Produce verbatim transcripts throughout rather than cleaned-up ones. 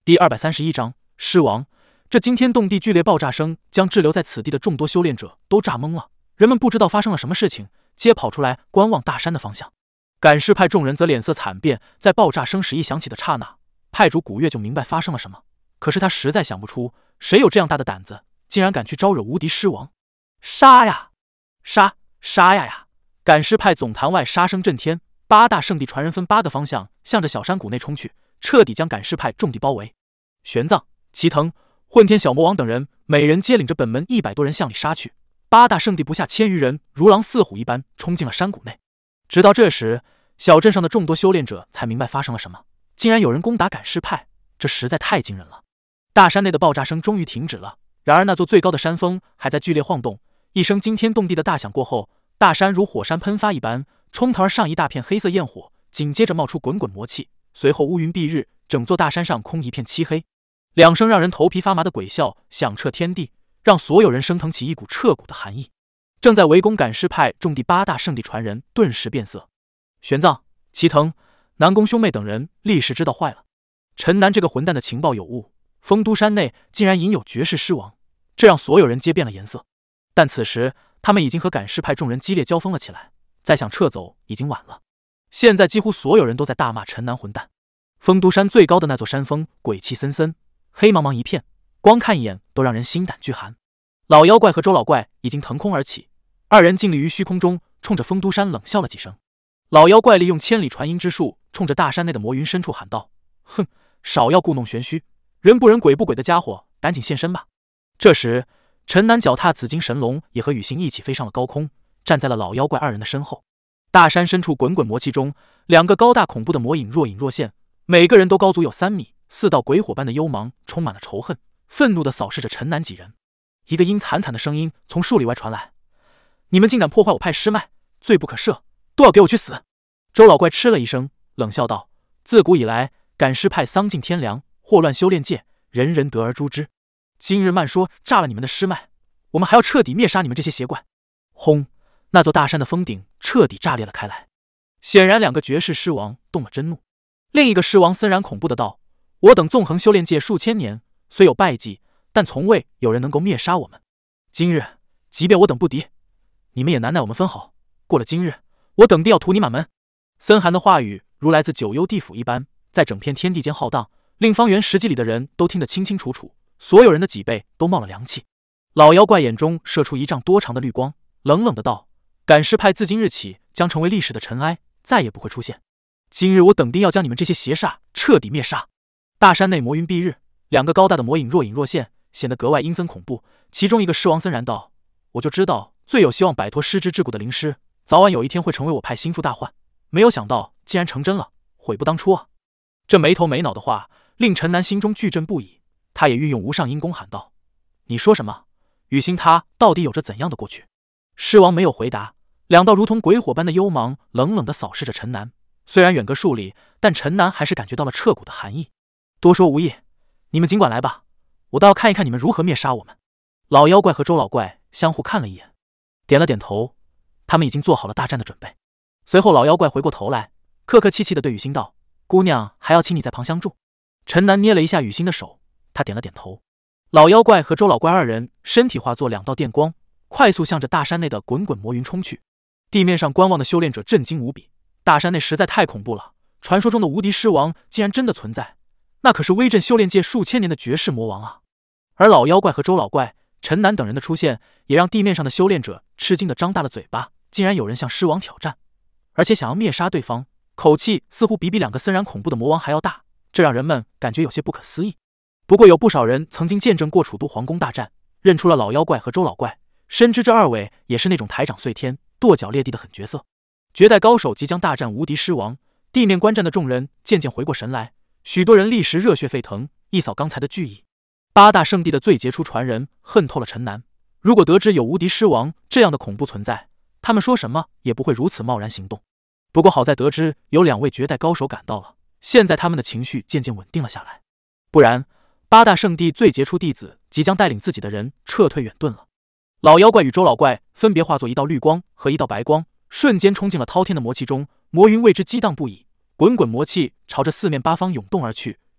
第二百三十一章狮王。这惊天动地剧烈爆炸声将滞留在此地的众多修炼者都炸懵了，人们不知道发生了什么事情，皆跑出来观望大山的方向。赶尸派众人则脸色惨变，在爆炸声时一响起的刹那，派主古月就明白发生了什么，可是他实在想不出谁有这样大的胆子，竟然敢去招惹无敌狮王。杀呀！杀！杀呀呀！赶尸派总坛外杀声震天，八大圣地传人分八个方向向着小山谷内冲去，彻底将赶尸派众地包围。玄奘、齐腾、混天小魔王等人每人皆领着本门一百多人向里杀去，八大圣地不下千余人如狼似虎一般冲进了山谷内。直到这时，小镇上的众多修炼者才明白发生了什么，竟然有人攻打赶尸派，这实在太惊人了。大山内的爆炸声终于停止了，然而那座最高的山峰还在剧烈晃动。一声惊天动地的大响过后，大山如火山喷发一般冲腾而上一大片黑色焰火，紧接着冒出滚滚魔气，随后乌云蔽日，整座大山上空一片漆黑。两声让人头皮发麻的鬼笑响彻天地，让所有人升腾起一股彻骨的寒意。正在围攻赶尸派众第八大圣地传人顿时变色，玄奘、齐腾、南宫兄妹等人立时知道坏了，陈南这个混蛋的情报有误，丰都山内竟然隐有绝世狮王，这让所有人皆变了颜色。但此时他们已经和赶尸派众人激烈交锋了起来，再想撤走已经晚了。现在几乎所有人都在大骂陈南混蛋。丰都山最高的那座山峰鬼气森森，黑茫茫一片，光看一眼都让人心胆俱寒。老妖怪和周老怪已经腾空而起，二人静立于虚空中，冲着丰都山冷笑了几声。老妖怪利用千里传音之术，冲着大山内的魔云深处喊道：哼，少要故弄玄虚，人不人鬼不鬼的家伙，赶紧现身吧。这时陈南脚踏紫金神龙也和雨欣一起飞上了高空，站在了老妖怪二人的身后。大山深处滚滚魔气中，两个高大恐怖的魔影若隐若现，每个人都高足有三米，四道鬼火般的幽芒充满了仇恨，愤怒地扫视着陈南几人。一个阴惨惨的声音从数里外传来：你们竟敢破坏我派尸脉，罪不可赦，都要给我去死！周老怪嗤了一声，冷笑道：自古以来，赶尸派丧尽天良，祸乱修炼界，人人得而诛之。今日慢说炸了你们的尸脉，我们还要彻底灭杀你们这些邪怪！轰！那座大山的峰顶彻底炸裂了开来。显然两个绝世狮王动了真怒。另一个狮王森然恐怖的道：我等纵横修炼界数千年，虽有败绩，但从未有人能够灭杀我们。今日即便我等不敌，你们也难奈我们分毫。过了今日，我等定要屠你满门。森寒的话语如来自九幽地府一般，在整片天地间浩荡，令方圆十几里的人都听得清清楚楚，所有人的脊背都冒了凉气。老妖怪眼中射出一丈多长的绿光，冷冷的道：赶尸派自今日起将成为历史的尘埃，再也不会出现。今日我等定要将你们这些邪煞彻底灭杀。大山内魔云蔽日，两个高大的魔影若隐若现，显得格外阴森恐怖。其中一个狮王森然道：我就知道最有希望摆脱失之桎梏的灵师，早晚有一天会成为我派心腹大患，没有想到竟然成真了，悔不当初啊！这没头没脑的话令陈南心中惧震不已，他也运用无上阴功喊道：你说什么？雨欣他到底有着怎样的过去？狮王没有回答，两道如同鬼火般的幽芒冷冷地扫视着陈南。虽然远隔数里，但陈南还是感觉到了彻骨的寒意。多说无益，你们尽管来吧，我倒要看一看你们如何灭杀我们。老妖怪和周老怪相互看了一眼，点了点头，他们已经做好了大战的准备。随后老妖怪回过头来，客客气气地对雨欣道：姑娘还要请你在旁相助。陈南捏了一下雨欣的手，他点了点头。老妖怪和周老怪二人身体化作两道电光，快速向着大山内的滚滚魔云冲去。地面上观望的修炼者震惊无比，大山内实在太恐怖了，传说中的无敌狮王竟然真的存在，那可是威震修炼界数千年的绝世魔王啊！而老妖怪和周老怪、陈南等人的出现，也让地面上的修炼者吃惊的张大了嘴巴，竟然有人向狮王挑战，而且想要灭杀对方，口气似乎比比两个森然恐怖的魔王还要大，这让人们感觉有些不可思议。不过有不少人曾经见证过楚都皇宫大战，认出了老妖怪和周老怪，深知这二位也是那种抬掌碎天、跺脚裂地的狠角色。绝代高手即将大战无敌狮王，地面观战的众人渐渐回过神来，许多人立时热血沸腾，一扫刚才的惧意。八大圣地的最杰出传人恨透了陈南，如果得知有无敌狮王这样的恐怖存在，他们说什么也不会如此贸然行动。不过好在得知有两位绝代高手赶到了，现在他们的情绪渐渐稳定了下来，不然八大圣地最杰出弟子即将带领自己的人撤退远遁了。老妖怪与周老怪分别化作一道绿光和一道白光，瞬间冲进了滔天的魔气中，魔云为之激荡不已，滚滚魔气朝着四面八方涌动而去，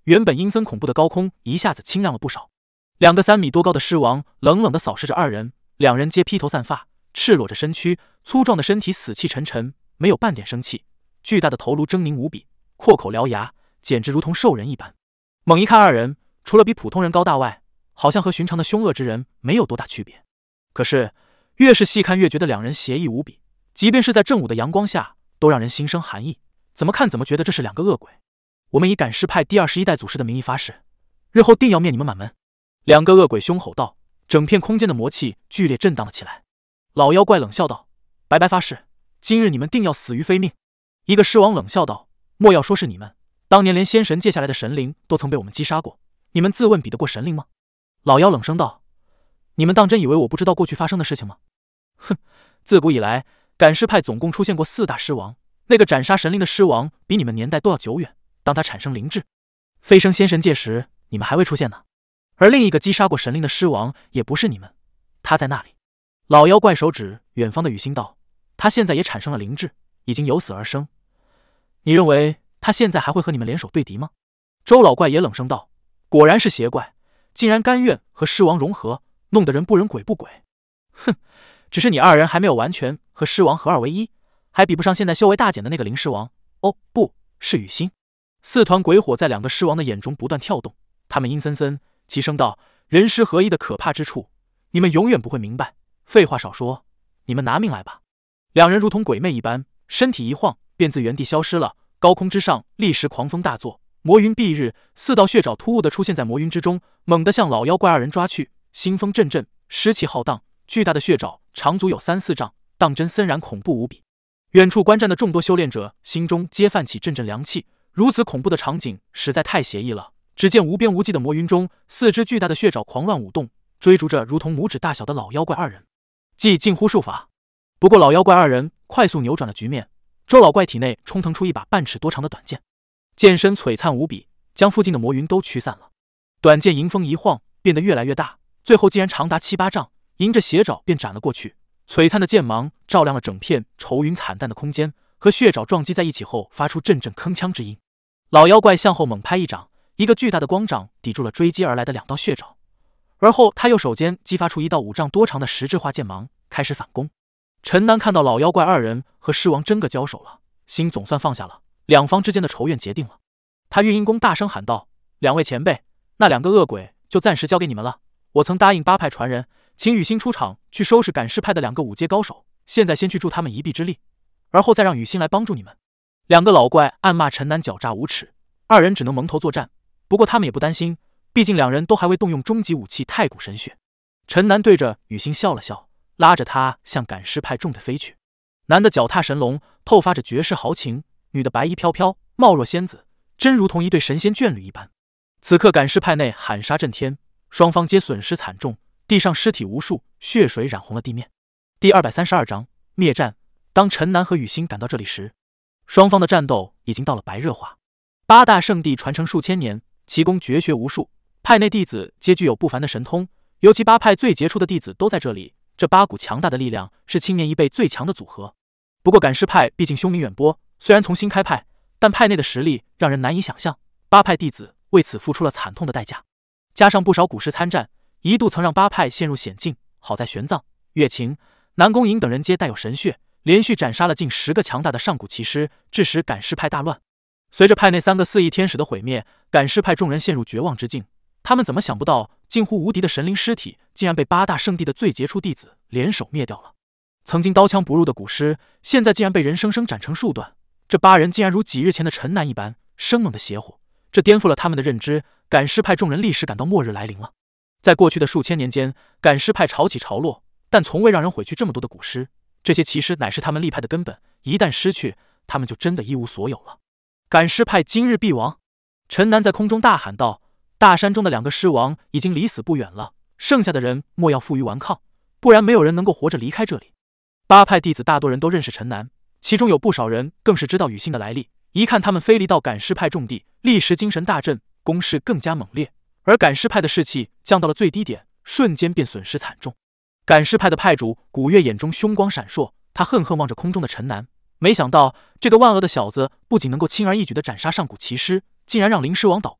原本阴森恐怖的高空一下子清亮了不少。两个三米多高的狮王冷冷地扫视着二人，两人皆披头散发，赤裸着身躯，粗壮的身体死气沉沉，没有半点生气。巨大的头颅狰狞无比，阔口獠牙，简直如同兽人一般。猛一看二人，除了比普通人高大外，好像和寻常的凶恶之人没有多大区别。可是越是细看越觉得两人邪异无比，即便是在正午的阳光下，都让人心生寒意。怎么看怎么觉得这是两个恶鬼。我们以赶尸派第二十一代祖师的名义发誓，日后定要灭你们满门。两个恶鬼凶吼道，整片空间的魔气剧烈震荡了起来。老妖怪冷笑道：白白发誓，今日你们定要死于非命。一个狮王冷笑道：莫要说是你们，当年连仙神界下来的神灵都曾被我们击杀过，你们自问比得过神灵吗？老妖冷声道：你们当真以为我不知道过去发生的事情吗？哼，自古以来赶尸派总共出现过四大狮王，那个斩杀神灵的狮王比你们年代都要久远，当他产生灵智飞升仙神界时，你们还未出现呢。而另一个击杀过神灵的狮王也不是你们，他在那里。老妖怪手指远方的雨欣道：他现在也产生了灵智，已经由死而生，你认为他现在还会和你们联手对敌吗？周老怪也冷声道：果然是邪怪，竟然甘愿和狮王融合，弄得人不人鬼不鬼。哼，只是你二人还没有完全和狮王合二为一，还比不上现在修为大减的那个灵狮王。哦，不是雨欣。四团鬼火在两个狮王的眼中不断跳动，他们阴森森齐声道：人狮合一的可怕之处，你们永远不会明白。废话少说，你们拿命来吧。两人如同鬼魅一般，身体一晃便自原地消失了。高空之上立时狂风大作，魔云蔽日，四道血爪突兀地出现在魔云之中，猛地向老妖怪二人抓去。腥风阵阵，湿气浩荡，巨大的血爪长足有三四丈，当真森然恐怖无比。远处观战的众多修炼者心中皆泛起阵阵凉气，如此恐怖的场景实在太邪异了。只见无边无际的魔云中，四只巨大的血爪狂乱舞动，追逐着如同拇指大小的老妖怪二人。即近乎术法。不过老妖怪二人快速扭转了局面，周老怪体内冲腾出一把半尺多长的短剑，剑身璀璨无比，将附近的魔云都驱散了。短剑迎风一晃，变得越来越大，最后竟然长达七八丈，迎着斜爪便斩了过去。璀璨的剑芒照亮了整片愁云惨淡的空间，和血爪撞击在一起后发出阵阵铿锵之音。老妖怪向后猛拍一掌，一个巨大的光掌抵住了追击而来的两道血爪，而后他右手间激发出一道五丈多长的实质化剑芒，开始反攻。陈南看到老妖怪二人和狮王真个交手了，心总算放下了，两方之间的仇怨结定了。他运阴功大声喊道：两位前辈，那两个恶鬼就暂时交给你们了。我曾答应八派传人，请雨欣出场去收拾赶尸派的两个五阶高手，现在先去助他们一臂之力，而后再让雨欣来帮助你们。两个老怪暗骂陈南狡诈无耻，二人只能蒙头作战。不过他们也不担心，毕竟两人都还未动用终极武器太古神血。陈南对着雨欣笑了笑，拉着他向赶尸派众的飞去。男的脚踏神龙，透发着绝世豪情；女的白衣飘飘，貌若仙子，真如同一对神仙眷侣一般。此刻赶尸派内喊杀震天，双方皆损失惨重，地上尸体无数，血水染红了地面。第二百三十二章灭战。当陈南和雨欣赶到这里时，双方的战斗已经到了白热化。八大圣地传承数千年，奇功绝学无数，派内弟子皆具有不凡的神通，尤其八派最杰出的弟子都在这里。这八股强大的力量是青年一辈最强的组合。不过赶尸派毕竟凶名远播，虽然从新开派，但派内的实力让人难以想象。八派弟子为此付出了惨痛的代价，加上不少古时参战，一度曾让八派陷入险境。好在玄奘、月琴、南宫瀛等人皆带有神血，连续斩杀了近十个强大的上古奇师，致使赶尸派大乱。随着派内三个四翼天使的毁灭，赶尸派众人陷入绝望之境。他们怎么想不到，近乎无敌的神灵尸体竟然被八大圣地的最杰出弟子联手灭掉了。曾经刀枪不入的古尸，现在竟然被人生生斩成数段。这八人竟然如几日前的陈南一般生猛的邪火，这颠覆了他们的认知。赶尸派众人立时感到末日来临了。在过去的数千年间，赶尸派潮起潮落，但从未让人毁去这么多的古尸。这些奇尸乃是他们立派的根本，一旦失去，他们就真的一无所有了。赶尸派今日必亡！陈南在空中大喊道。大山中的两个尸王已经离死不远了，剩下的人莫要负隅顽抗，不然没有人能够活着离开这里。八派弟子大多人都认识陈南，其中有不少人更是知道雨欣的来历。一看他们飞离到赶尸派重地，立时精神大振，攻势更加猛烈，而赶尸派的士气降到了最低点，瞬间便损失惨重。赶尸派的派主古月眼中凶光闪烁，他恨恨望着空中的陈南，没想到这个万恶的小子不仅能够轻而易举地斩杀上古奇师，竟然让灵狮王倒戈，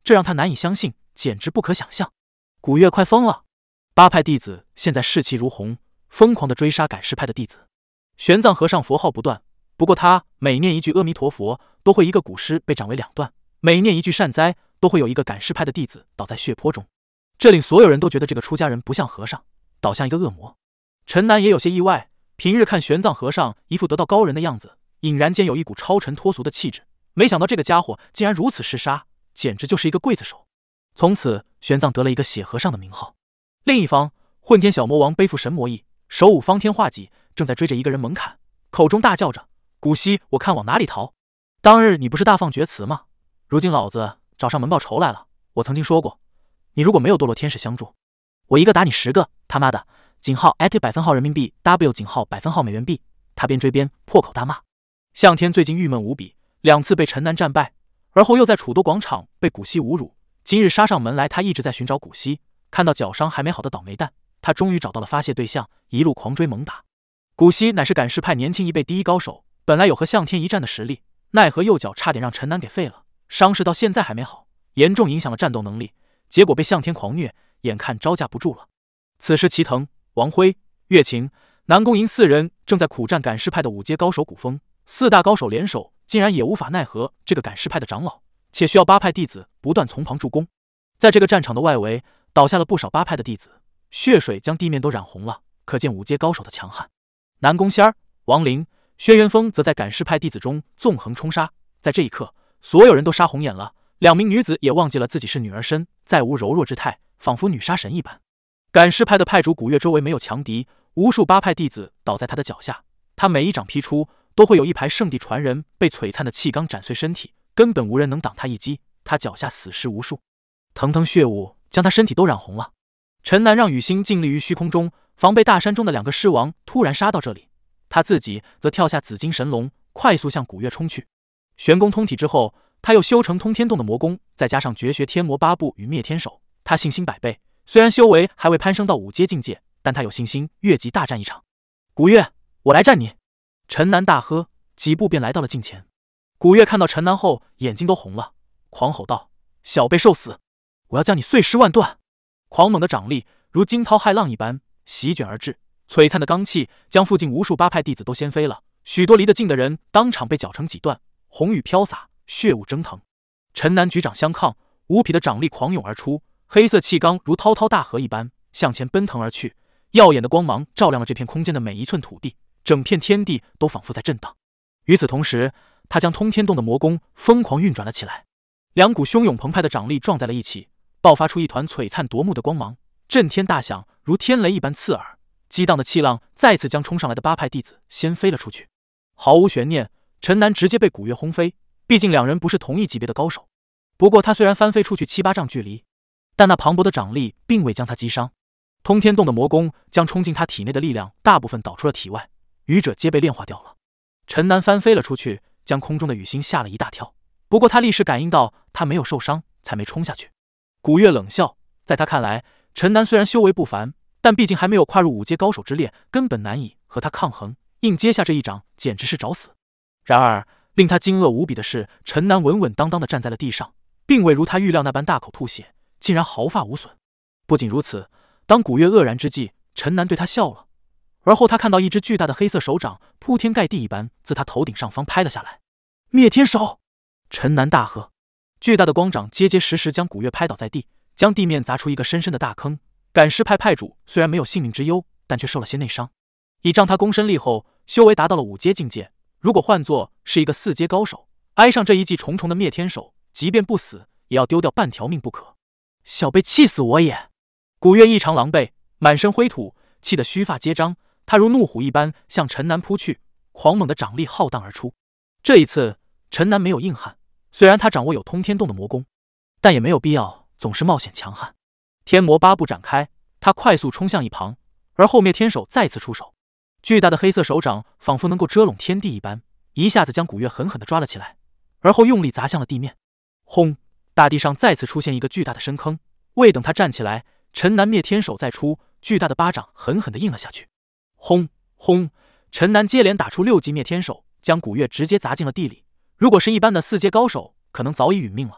这让他难以相信，简直不可想象。古月快疯了！八派弟子现在士气如虹，疯狂地追杀赶尸派的弟子。玄奘和尚佛号不断，不过他每念一句阿弥陀佛，都会一个古尸被斩为两段；每念一句善哉，都会有一个赶尸派的弟子倒在血泊中。这令所有人都觉得这个出家人不像和尚，倒像一个恶魔。陈南也有些意外，平日看玄奘和尚一副得道高人的样子，隐然间有一股超尘脱俗的气质，没想到这个家伙竟然如此嗜杀，简直就是一个刽子手。从此，玄奘得了一个血和尚的名号。另一方，混天小魔王背负神魔翼，手舞方天画戟，正在追着一个人猛砍，口中大叫着：“古稀，我看往哪里逃？当日你不是大放厥词吗？如今老子找上门报仇来了。我曾经说过，你如果没有堕落天使相助，我一个打你十个！他妈的！井号 at 百分号人民币 W 井号百分号美元币。”他边追边破口大骂。向天最近郁闷无比，两次被陈南战败，而后又在楚多广场被古稀侮辱。今日杀上门来，他一直在寻找古稀，看到脚伤还没好的倒霉蛋，他终于找到了发泄对象，一路狂追猛打。古稀乃是赶尸派年轻一辈第一高手，本来有和向天一战的实力，奈何右脚差点让陈南给废了，伤势到现在还没好，严重影响了战斗能力，结果被向天狂虐，眼看招架不住了。此时齐腾、王辉、岳琴、南宫银四人正在苦战赶尸派的五阶高手古风，四大高手联手竟然也无法奈何这个赶尸派的长老，且需要八派弟子不断从旁助攻。在这个战场的外围倒下了不少八派的弟子，血水将地面都染红了，可见五阶高手的强悍。南宫仙儿、王林、轩辕峰则在赶尸派弟子中纵横冲杀。在这一刻，所有人都杀红眼了，两名女子也忘记了自己是女儿身，再无柔弱之态，仿佛女杀神一般。赶尸派的派主古月周围没有强敌，无数八派弟子倒在他的脚下，他每一掌劈出，都会有一排圣地传人被璀璨的气罡斩碎身体，根本无人能挡他一击。他脚下死尸无数，腾腾血雾将他身体都染红了。陈南让雨欣静立于虚空中，防备大山中的两个尸王突然杀到这里，他自己则跳下紫金神龙，快速向古月冲去。玄功通体之后，他又修成通天洞的魔功，再加上绝学天魔八部与灭天手，他信心百倍。虽然修为还未攀升到五阶境界，但他有信心越级大战一场。古月，我来战你！陈南大喝，几步便来到了近前。古月看到陈南后，眼睛都红了，狂吼道：“小辈受死！我要将你碎尸万段！”狂猛的掌力如惊涛骇浪一般席卷而至，璀璨的罡气将附近无数八派弟子都掀飞了，许多离得近的人当场被绞成几段，红雨飘洒，血雾蒸腾。陈南举掌相抗，无匹的掌力狂涌而出，黑色气罡如滔滔大河一般向前奔腾而去，耀眼的光芒照亮了这片空间的每一寸土地，整片天地都仿佛在震荡。与此同时，他将通天洞的魔功疯狂运转了起来，两股汹涌澎湃的掌力撞在了一起，爆发出一团璀璨夺目的光芒，震天大响，如天雷一般刺耳。激荡的气浪再次将冲上来的八派弟子掀飞了出去。毫无悬念，陈南直接被古月轰飞，毕竟两人不是同一级别的高手。不过他虽然翻飞出去七八丈距离，但那磅礴的掌力并未将他击伤。通天洞的魔功将冲进他体内的力量大部分导出了体外，余者皆被炼化掉了。陈南翻飞了出去，将空中的雨欣吓了一大跳，不过他立时感应到他没有受伤，才没冲下去。古月冷笑，在他看来，陈南虽然修为不凡，但毕竟还没有跨入五阶高手之列，根本难以和他抗衡，硬接下这一掌简直是找死。然而令他惊愕无比的是，陈南稳稳当当地站在了地上，并未如他预料那般大口吐血，竟然毫发无损。不仅如此，当古月愕然之际，陈南对他笑了，而后他看到一只巨大的黑色手掌铺天盖地一般自他头顶上方拍了下来。灭天手！陈南大喝，巨大的光掌结结实实将古月拍倒在地，将地面砸出一个深深的大坑。赶尸派派主虽然没有性命之忧，但却受了些内伤。倚仗他躬身立后，修为达到了五阶境界，如果换作是一个四阶高手，挨上这一记重重的灭天手，即便不死，也要丢掉半条命不可。小辈气死我也！古月异常狼狈，满身灰土，气得须发皆张，他如怒虎一般向陈南扑去，狂猛的掌力浩荡而出。这一次陈南没有硬汉，虽然他掌握有通天洞的魔功，但也没有必要总是冒险强悍。天魔八部展开，他快速冲向一旁，而后灭天手再次出手，巨大的黑色手掌仿佛能够遮拢天地一般，一下子将古月狠狠地抓了起来，而后用力砸向了地面。轰！大地上再次出现一个巨大的深坑，未等他站起来，陈南灭天手再出，巨大的巴掌狠狠地印了下去。轰轰！陈南接连打出六级灭天手，将古月直接砸进了地里。如果是一般的四阶高手，可能早已殒命了。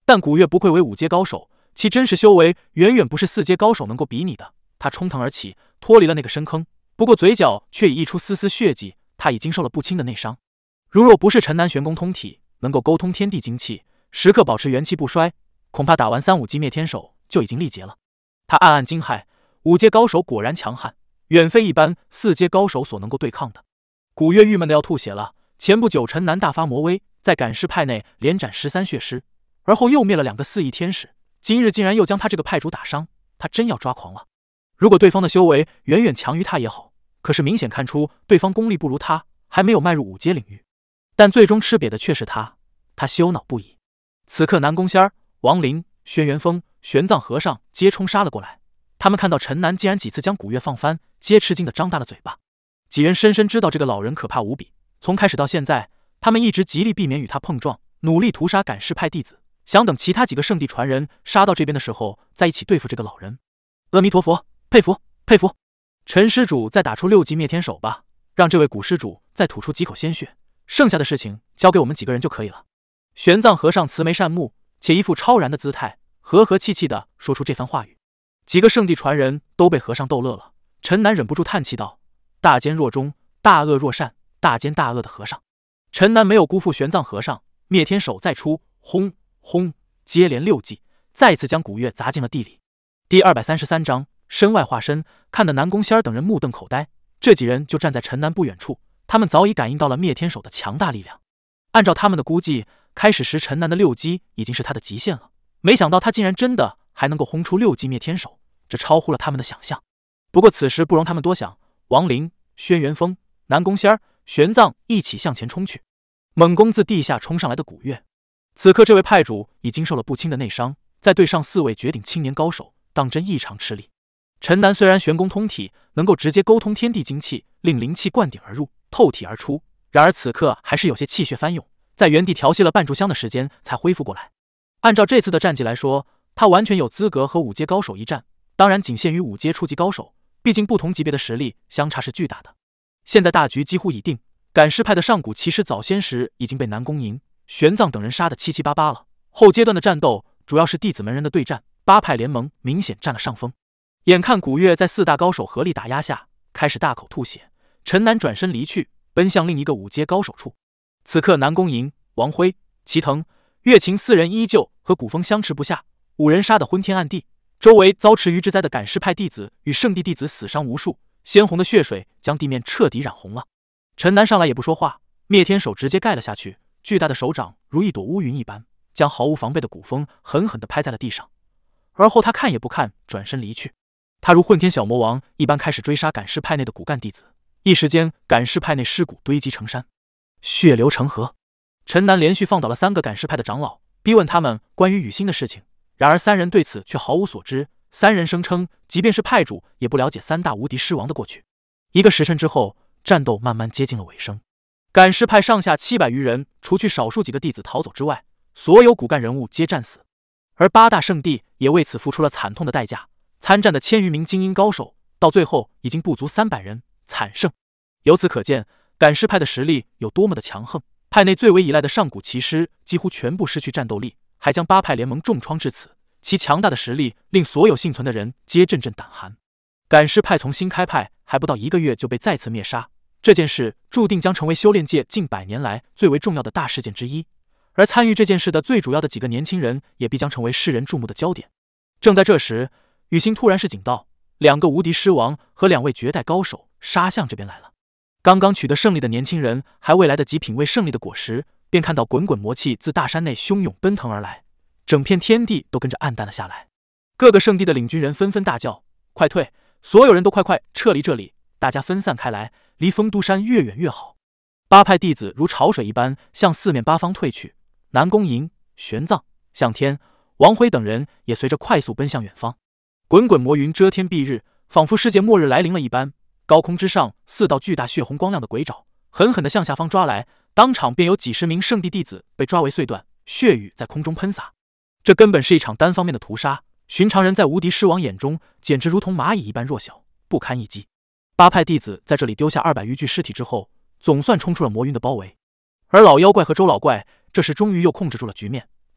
但古月不愧为五阶高手，其真实修为远远不是四阶高手能够比拟的。他冲腾而起，脱离了那个深坑，不过嘴角却已溢出丝丝血迹，他已经受了不轻的内伤。如若不是陈南玄功通体，能够沟通天地精气，时刻保持元气不衰，恐怕打完三五击灭天手就已经力竭了。他暗暗惊骇，五阶高手果然强悍，远非一般四阶高手所能够对抗的。古月郁闷的要吐血了。前不久陈南大发魔威，在赶尸派内连斩十三血尸，而后又灭了两个四翼天使，今日竟然又将他这个派主打伤，他真要抓狂了。如果对方的修为远远强于他也好，可是明显看出对方功力不如他，还没有迈入五阶领域。但最终吃瘪的却是他，他羞恼不已。此刻南宫仙儿、王林、轩辕峰、玄奘和尚皆冲杀了过来，他们看到陈南竟然几次将古月放翻，皆吃惊的张大了嘴巴。几人深深知道这个老人可怕无比，从开始到现在，他们一直极力避免与他碰撞，努力屠杀赶尸派弟子，想等其他几个圣地传人杀到这边的时候，再一起对付这个老人。阿弥陀佛，佩服佩服！陈施主再打出六级灭天手吧，让这位古施主再吐出几口鲜血，剩下的事情交给我们几个人就可以了。玄奘和尚慈眉善目，且一副超然的姿态，和和气气地说出这番话语。几个圣地传人都被和尚逗乐了。陈南忍不住叹气道：大奸若忠，大恶若善，大奸大恶的和尚。陈南没有辜负玄奘和尚，灭天手再出，轰轰接连六记，再次将古月砸进了地里。第二百三十三章身外化身，看得南宫仙儿等人目瞪口呆。这几人就站在陈南不远处，他们早已感应到了灭天手的强大力量。按照他们的估计，开始时陈南的六击已经是他的极限了，没想到他竟然真的还能够轰出六击灭天手，这超乎了他们的想象。不过此时不容他们多想，王林、轩辕峰、南宫仙儿、玄奘一起向前冲去，猛攻自地下冲上来的古月。此刻这位派主已经受了不轻的内伤，在对上四位绝顶青年高手，当真异常吃力。陈南虽然玄功通体，能够直接沟通天地精气，令灵气灌顶而入，透体而出，然而此刻还是有些气血翻涌，在原地调息了半炷香的时间才恢复过来。按照这次的战绩来说，他完全有资格和五阶高手一战，当然仅限于五阶初级高手，毕竟不同级别的实力相差是巨大的。现在大局几乎已定，赶尸派的上古骑士早先时已经被南宫营、玄奘等人杀得七七八八了，后阶段的战斗主要是弟子门人的对战，八派联盟明显占了上风。眼看古月在四大高手合力打压下，开始大口吐血，陈南转身离去，奔向另一个五阶高手处。此刻南宫营、王辉、齐藤、月琴四人依旧和古风相持不下，五人杀得昏天暗地，周围遭池鱼之灾的赶尸派弟子与圣地弟子死伤无数，鲜红的血水将地面彻底染红了。陈南上来也不说话，灭天手直接盖了下去，巨大的手掌如一朵乌云一般，将毫无防备的古风狠狠地拍在了地上。而后他看也不看，转身离去。他如混天小魔王一般开始追杀赶尸派内的骨干弟子，一时间赶尸派内尸骨堆积成山，血流成河。陈南连续放倒了三个赶尸派的长老，逼问他们关于雨欣的事情，然而三人对此却毫无所知。三人声称即便是派主也不了解三大无敌尸王的过去。一个时辰之后，战斗慢慢接近了尾声。赶尸派上下七百余人，除去少数几个弟子逃走之外，所有骨干人物皆战死，而八大圣地也为此付出了惨痛的代价。参战的千余名精英高手，到最后已经不足三百人，惨胜。由此可见，赶尸派的实力有多么的强横。派内最为依赖的上古骑师几乎全部失去战斗力，还将八派联盟重创至此。其强大的实力令所有幸存的人皆阵阵胆寒。赶尸派从新开派还不到一个月就被再次灭杀，这件事注定将成为修炼界近百年来最为重要的大事件之一。而参与这件事的最主要的几个年轻人，也必将成为世人注目的焦点。正在这时，雨欣突然示警道，两个无敌狮王和两位绝代高手杀向这边来了。刚刚取得胜利的年轻人还未来得及品味胜利的果实，便看到滚滚魔气自大山内汹涌奔腾而来，整片天地都跟着暗淡了下来。各个圣地的领军人纷纷大叫：快退！所有人都快快撤离这里，大家分散开来，离丰都山越远越好。八派弟子如潮水一般向四面八方退去，南宫营、玄奘、向天、王辉等人也随着快速奔向远方。滚滚魔云遮天蔽日，仿佛世界末日来临了一般。高空之上，四道巨大血红光亮的鬼爪狠狠地向下方抓来，当场便有几十名圣地弟子被抓为碎段，血雨在空中喷洒。这根本是一场单方面的屠杀，寻常人在无敌狮王眼中简直如同蚂蚁一般弱小，不堪一击。八派弟子在这里丢下二百余具尸体之后，总算冲出了魔云的包围。而老妖怪和周老怪这时终于又控制住了局面，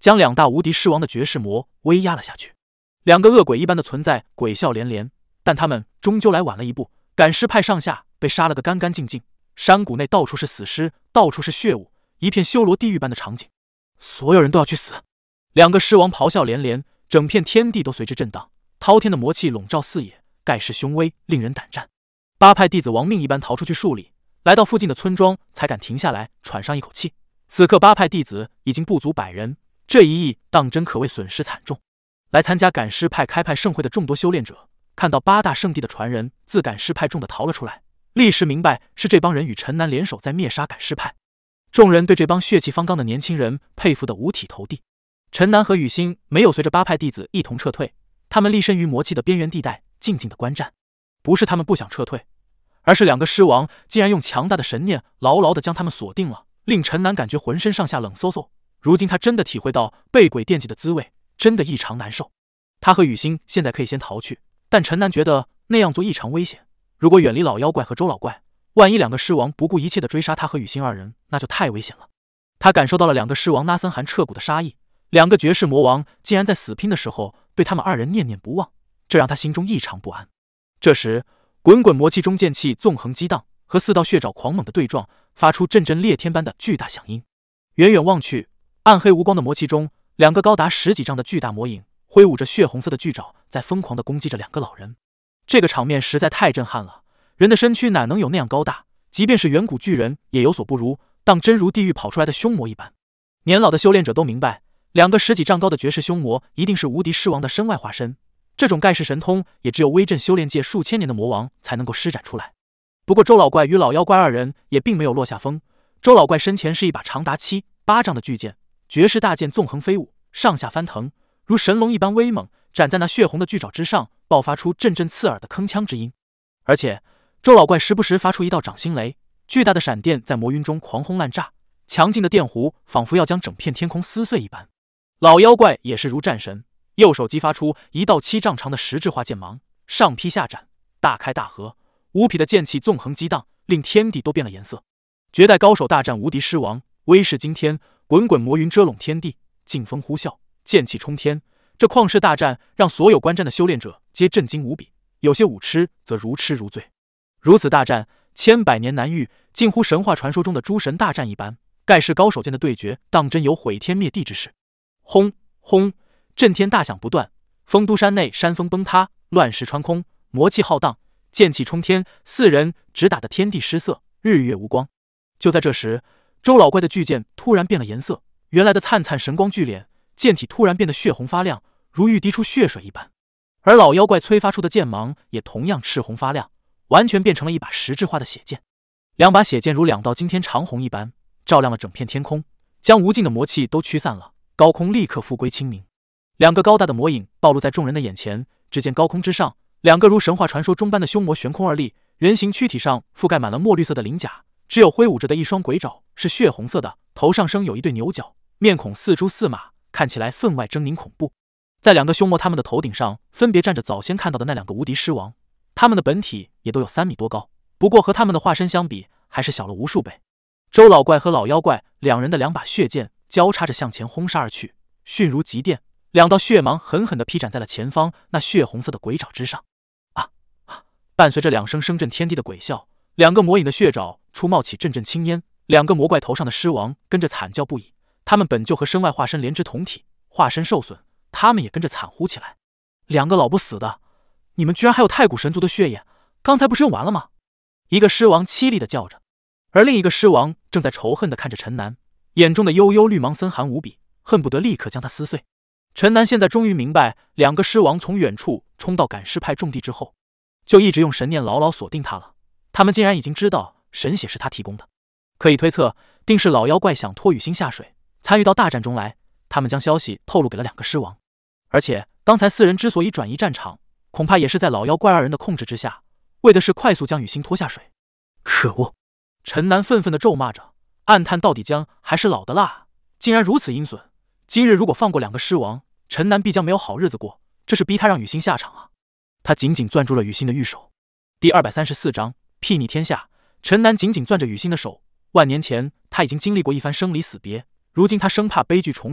将两大无敌狮王的绝世魔威压了下去。两个恶鬼一般的存在鬼笑连连，但他们终究来晚了一步。赶尸派上下被杀了个干干净净，山谷内到处是死尸，到处是血雾，一片修罗地狱般的场景。所有人都要去死！两个狮王咆哮连连，整片天地都随之震荡，滔天的魔气笼罩四野，盖世凶威，令人胆战。八派弟子亡命一般逃出去数里，来到附近的村庄，才敢停下来喘上一口气。此刻八派弟子已经不足百人，这一役当真可谓损失惨重。来参加赶尸派开派盛会的众多修炼者，看到八大圣地的传人自赶尸派中的逃了出来，立时明白是这帮人与陈南联手在灭杀赶尸派。众人对这帮血气方刚的年轻人佩服得五体投地。陈南和雨欣没有随着八派弟子一同撤退，他们立身于魔气的边缘地带，静静的观战。不是他们不想撤退，而是两个狮王竟然用强大的神念牢牢地将他们锁定了，令陈南感觉浑身上下冷飕飕。如今他真的体会到被鬼惦记的滋味，真的异常难受。他和雨欣现在可以先逃去，但陈南觉得那样做异常危险。如果远离老妖怪和周老怪，万一两个狮王不顾一切地追杀他和雨欣二人，那就太危险了。他感受到了两个狮王那森寒彻骨的杀意，两个绝世魔王竟然在死拼的时候对他们二人念念不忘，这让他心中异常不安。这时，滚滚魔气中剑气纵横激荡，和四道血爪狂猛的对撞，发出阵阵裂天般的巨大响音。远远望去，暗黑无光的魔气中，两个高达十几丈的巨大魔影挥舞着血红色的巨爪，在疯狂地攻击着两个老人。这个场面实在太震撼了，人的身躯哪能有那样高大？即便是远古巨人也有所不如，当真如地狱跑出来的凶魔一般。年老的修炼者都明白，两个十几丈高的绝世凶魔一定是无敌狮王的身外化身，这种盖世神通也只有威震修炼界数千年的魔王才能够施展出来。不过周老怪与老妖怪二人也并没有落下风，周老怪身前是一把长达七八丈的巨剑，绝世大剑纵横飞舞，上下翻腾，如神龙一般威猛，展在那血红的巨爪之上，爆发出阵阵刺耳的铿锵之音。而且周老怪时不时发出一道掌心雷，巨大的闪电在魔云中狂轰滥炸，强劲的电弧仿佛要将整片天空撕碎一般。老妖怪也是如战神，右手击发出一道七丈长的实质化剑芒，上劈下斩，大开大合，无匹的剑气纵横激荡，令天地都变了颜色。绝代高手大战无敌狮王，威势惊天，滚滚魔云遮拢天地，劲风呼啸，剑气冲天。这旷世大战让所有观战的修炼者皆震惊无比，有些武痴则如痴如醉。如此大战，千百年难遇，近乎神话传说中的诸神大战一般，盖世高手间的对决当真有毁天灭地之势。轰轰，震天大响不断，丰都山内山峰崩塌，乱石穿空，魔气浩荡，剑气冲天，四人直打得天地失色，日月无光。就在这时，周老怪的巨剑突然变了颜色，原来的灿灿神光巨脸，剑体突然变得血红发亮，如欲滴出血水一般。而老妖怪催发出的剑芒也同样赤红发亮，完全变成了一把实质化的血剑。两把血剑如两道惊天长虹一般，照亮了整片天空，将无尽的魔气都驱散了，高空立刻复归清明。两个高大的魔影暴露在众人的眼前，只见高空之上，两个如神话传说中般的凶魔悬空而立，人形躯体上覆盖满了墨绿色的鳞甲，只有挥舞着的一双鬼爪是血红色的，头上生有一对牛角，面孔似猪似马，看起来分外狰狞恐怖。在两个凶魔他们的头顶上分别站着早先看到的那两个无敌狮王，他们的本体也都有三米多高，不过和他们的化身相比还是小了无数倍。周老怪和老妖怪两人的两把血剑交叉着向前轰杀而去，迅如急电，两道血芒狠狠地劈斩在了前方那血红色的鬼爪之上。啊啊！伴随着两声声震天地的鬼笑，两个魔影的血爪出冒起阵阵青烟，两个魔怪头上的狮王跟着惨叫不已。他们本就和身外化身连之同体，化身受损，他们也跟着惨呼起来。两个老不死的，你们居然还有太古神族的血液，刚才不是用完了吗？一个狮王凄厉地叫着，而另一个狮王正在仇恨地看着陈南，眼中的幽幽绿芒森寒无比，恨不得立刻将他撕碎。陈南现在终于明白，两个狮王从远处冲到赶尸派重地之后，就一直用神念牢牢锁定他了。他们竟然已经知道神血是他提供的，可以推测，定是老妖怪想拖雨欣下水，参与到大战中来。他们将消息透露给了两个狮王，而且刚才四人之所以转移战场，恐怕也是在老妖怪二人的控制之下，为的是快速将雨欣拖下水。可恶！陈南愤愤地咒骂着，暗叹到底姜还是老的辣，竟然如此阴损。今日如果放过两个狮王，陈南必将没有好日子过，这是逼他让雨欣下场啊！他紧紧攥住了雨欣的玉手。第二百三十四章睥睨天下。陈南紧紧攥着雨欣的手，万年前他已经经历过一番生离死别，如今他生怕悲剧重演，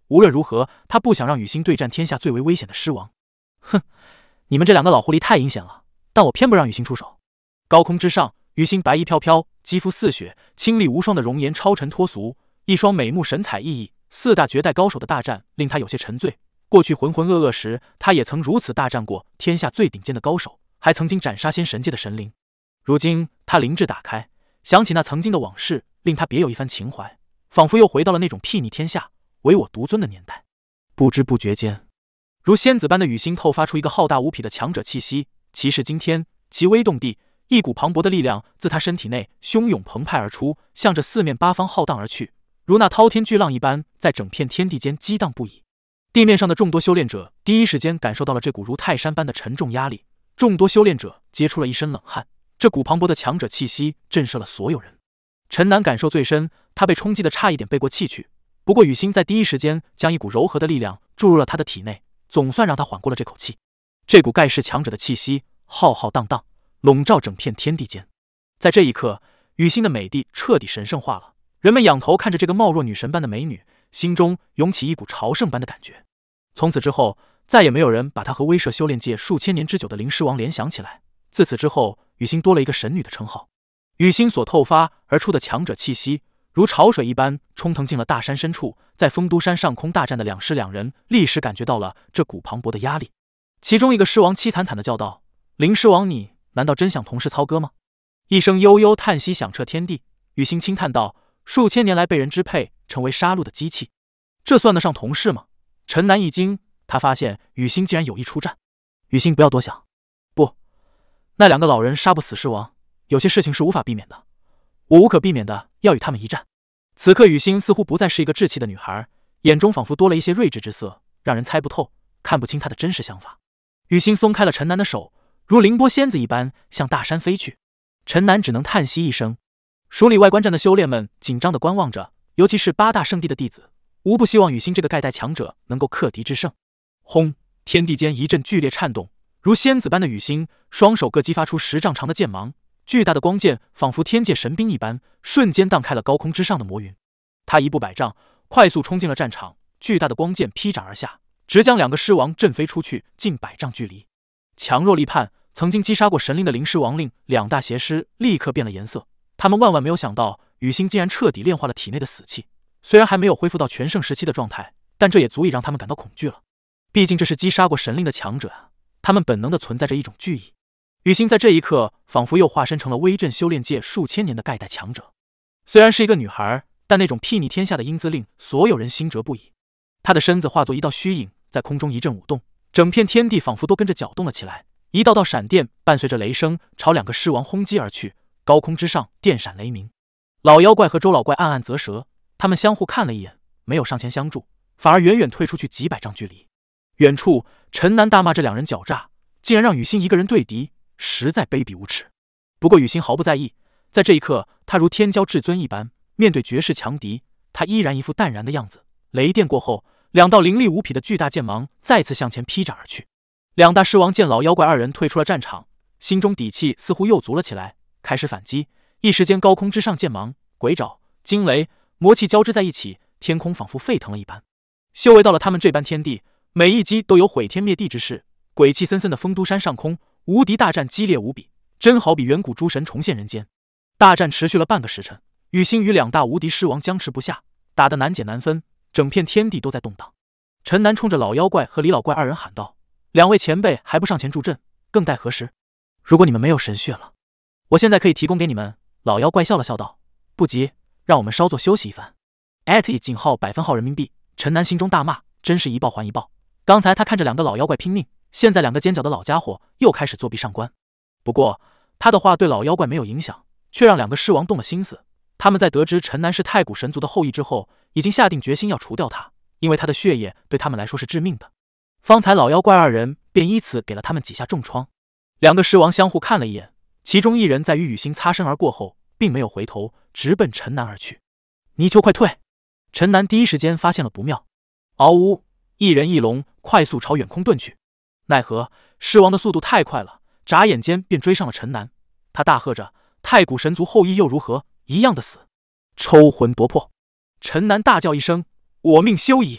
无论如何，他不想让雨欣对战天下最为危险的狮王。哼，你们这两个老狐狸太阴险了，但我偏不让雨欣出手。高空之上，雨欣白衣飘飘，肌肤似雪，清丽无双的容颜超尘脱俗，一双美目神采奕奕。四大绝代高手的大战令他有些沉醉。过去浑浑噩噩时，他也曾如此大战过天下最顶尖的高手，还曾经斩杀仙神界的神灵。如今他灵智打开，想起那曾经的往事，令他别有一番情怀，仿佛又回到了那种睥睨天下、唯我独尊的年代。不知不觉间，如仙子般的雨欣透发出一个浩大无匹的强者气息，气势惊天，极微动地，一股磅礴的力量自他身体内汹涌澎湃而出，向着四面八方浩荡而去，如那滔天巨浪一般，在整片天地间激荡不已。地面上的众多修炼者第一时间感受到了这股如泰山般的沉重压力，众多修炼者皆出了一身冷汗。这股磅礴的强者气息震慑了所有人。陈南感受最深，他被冲击的差一点背过气去。不过雨欣在第一时间将一股柔和的力量注入了他的体内，总算让他缓过了这口气。这股盖世强者的气息浩浩荡荡，笼罩整片天地间。在这一刻，雨欣的美帝彻底神圣化了。人们仰头看着这个貌若女神般的美女，心中涌起一股朝圣般的感觉。从此之后，再也没有人把她和威慑修炼界数千年之久的灵狮王联想起来。自此之后，雨欣多了一个神女的称号。雨欣所透发而出的强者气息，如潮水一般冲腾进了大山深处。在丰都山上空大战的两狮两人，立时感觉到了这股磅礴的压力。其中一个狮王凄惨惨地叫道：“灵狮王，你难道真想同是操戈吗？”一声悠悠叹息响彻天地。雨欣轻叹道：“数千年来被人支配，成为杀戮的机器，这算得上同事吗？”陈南一惊，他发现雨欣竟然有意出战。雨欣不要多想，不，那两个老人杀不死狮王，有些事情是无法避免的，我无可避免的要与他们一战。此刻雨欣似乎不再是一个稚气的女孩，眼中仿佛多了一些睿智之色，让人猜不透，看不清她的真实想法。雨欣松开了陈南的手，如凌波仙子一般向大山飞去。陈南只能叹息一声。署里外观战的修炼们紧张地观望着，尤其是八大圣地的弟子，无不希望雨欣这个盖代强者能够克敌制胜。轰！天地间一阵剧烈颤动，如仙子般的雨欣双手各激发出十丈长的剑芒，巨大的光剑仿佛天界神兵一般，瞬间荡开了高空之上的魔云。他一步百丈，快速冲进了战场，巨大的光剑劈斩而下，直将两个狮王震飞出去近百丈距离。强弱立判，曾经击杀过神灵的灵狮王令两大邪师立刻变了颜色。他们万万没有想到，雨欣竟然彻底炼化了体内的死气。虽然还没有恢复到全盛时期的状态，但这也足以让他们感到恐惧了。毕竟这是击杀过神灵的强者啊，他们本能的存在着一种惧意。雨欣在这一刻仿佛又化身成了威震修炼界数千年的盖代强者。虽然是一个女孩，但那种睥睨天下的英姿令所有人心折不已。她的身子化作一道虚影，在空中一阵舞动，整片天地仿佛都跟着搅动了起来。一道道闪电伴随着雷声朝两个狮王轰击而去，高空之上电闪雷鸣。老妖怪和周老怪暗暗啧舌，他们相互看了一眼，没有上前相助，反而远远退出去几百丈距离。远处，陈南大骂这两人狡诈，竟然让雨欣一个人对敌，实在卑鄙无耻。不过雨欣毫不在意，在这一刻，他如天骄至尊一般，面对绝世强敌，他依然一副淡然的样子。雷电过后，两道凌厉无匹的巨大剑芒再次向前劈斩而去。两大狮王见老妖怪二人退出了战场，心中底气似乎又足了起来，开始反击。一时间，高空之上剑芒、鬼爪、惊雷、魔气交织在一起，天空仿佛沸腾了一般。修为到了他们这般天地，每一击都有毁天灭地之势。鬼气森森的丰都山上空，无敌大战激烈无比，真好比远古诸神重现人间。大战持续了半个时辰，雨欣与两大无敌狮王僵持不下，打得难解难分，整片天地都在动荡。陈南冲着老妖怪和李老怪二人喊道：“两位前辈还不上前助阵，更待何时？如果你们没有神血了，我现在可以提供给你们。”老妖怪笑了笑道：“不急，让我们稍作休息一番。”艾特井号百分号人民币。陈南心中大骂，真是一报还一报。刚才他看着两个老妖怪拼命，现在两个尖角的老家伙又开始作弊上官。不过他的话对老妖怪没有影响，却让两个狮王动了心思。他们在得知陈南是太古神族的后裔之后，已经下定决心要除掉他，因为他的血液对他们来说是致命的。方才老妖怪二人便依此给了他们几下重创。两个狮王相互看了一眼，其中一人在与雨欣擦身而过后，并没有回头，直奔陈南而去。泥鳅快退！陈南第一时间发现了不妙，嗷呜，一人一龙快速朝远空遁去。奈何狮王的速度太快了，眨眼间便追上了陈南。他大喝着：“太古神族后裔又如何？一样的死！”抽魂夺魄！陈南大叫一声：“我命休矣！”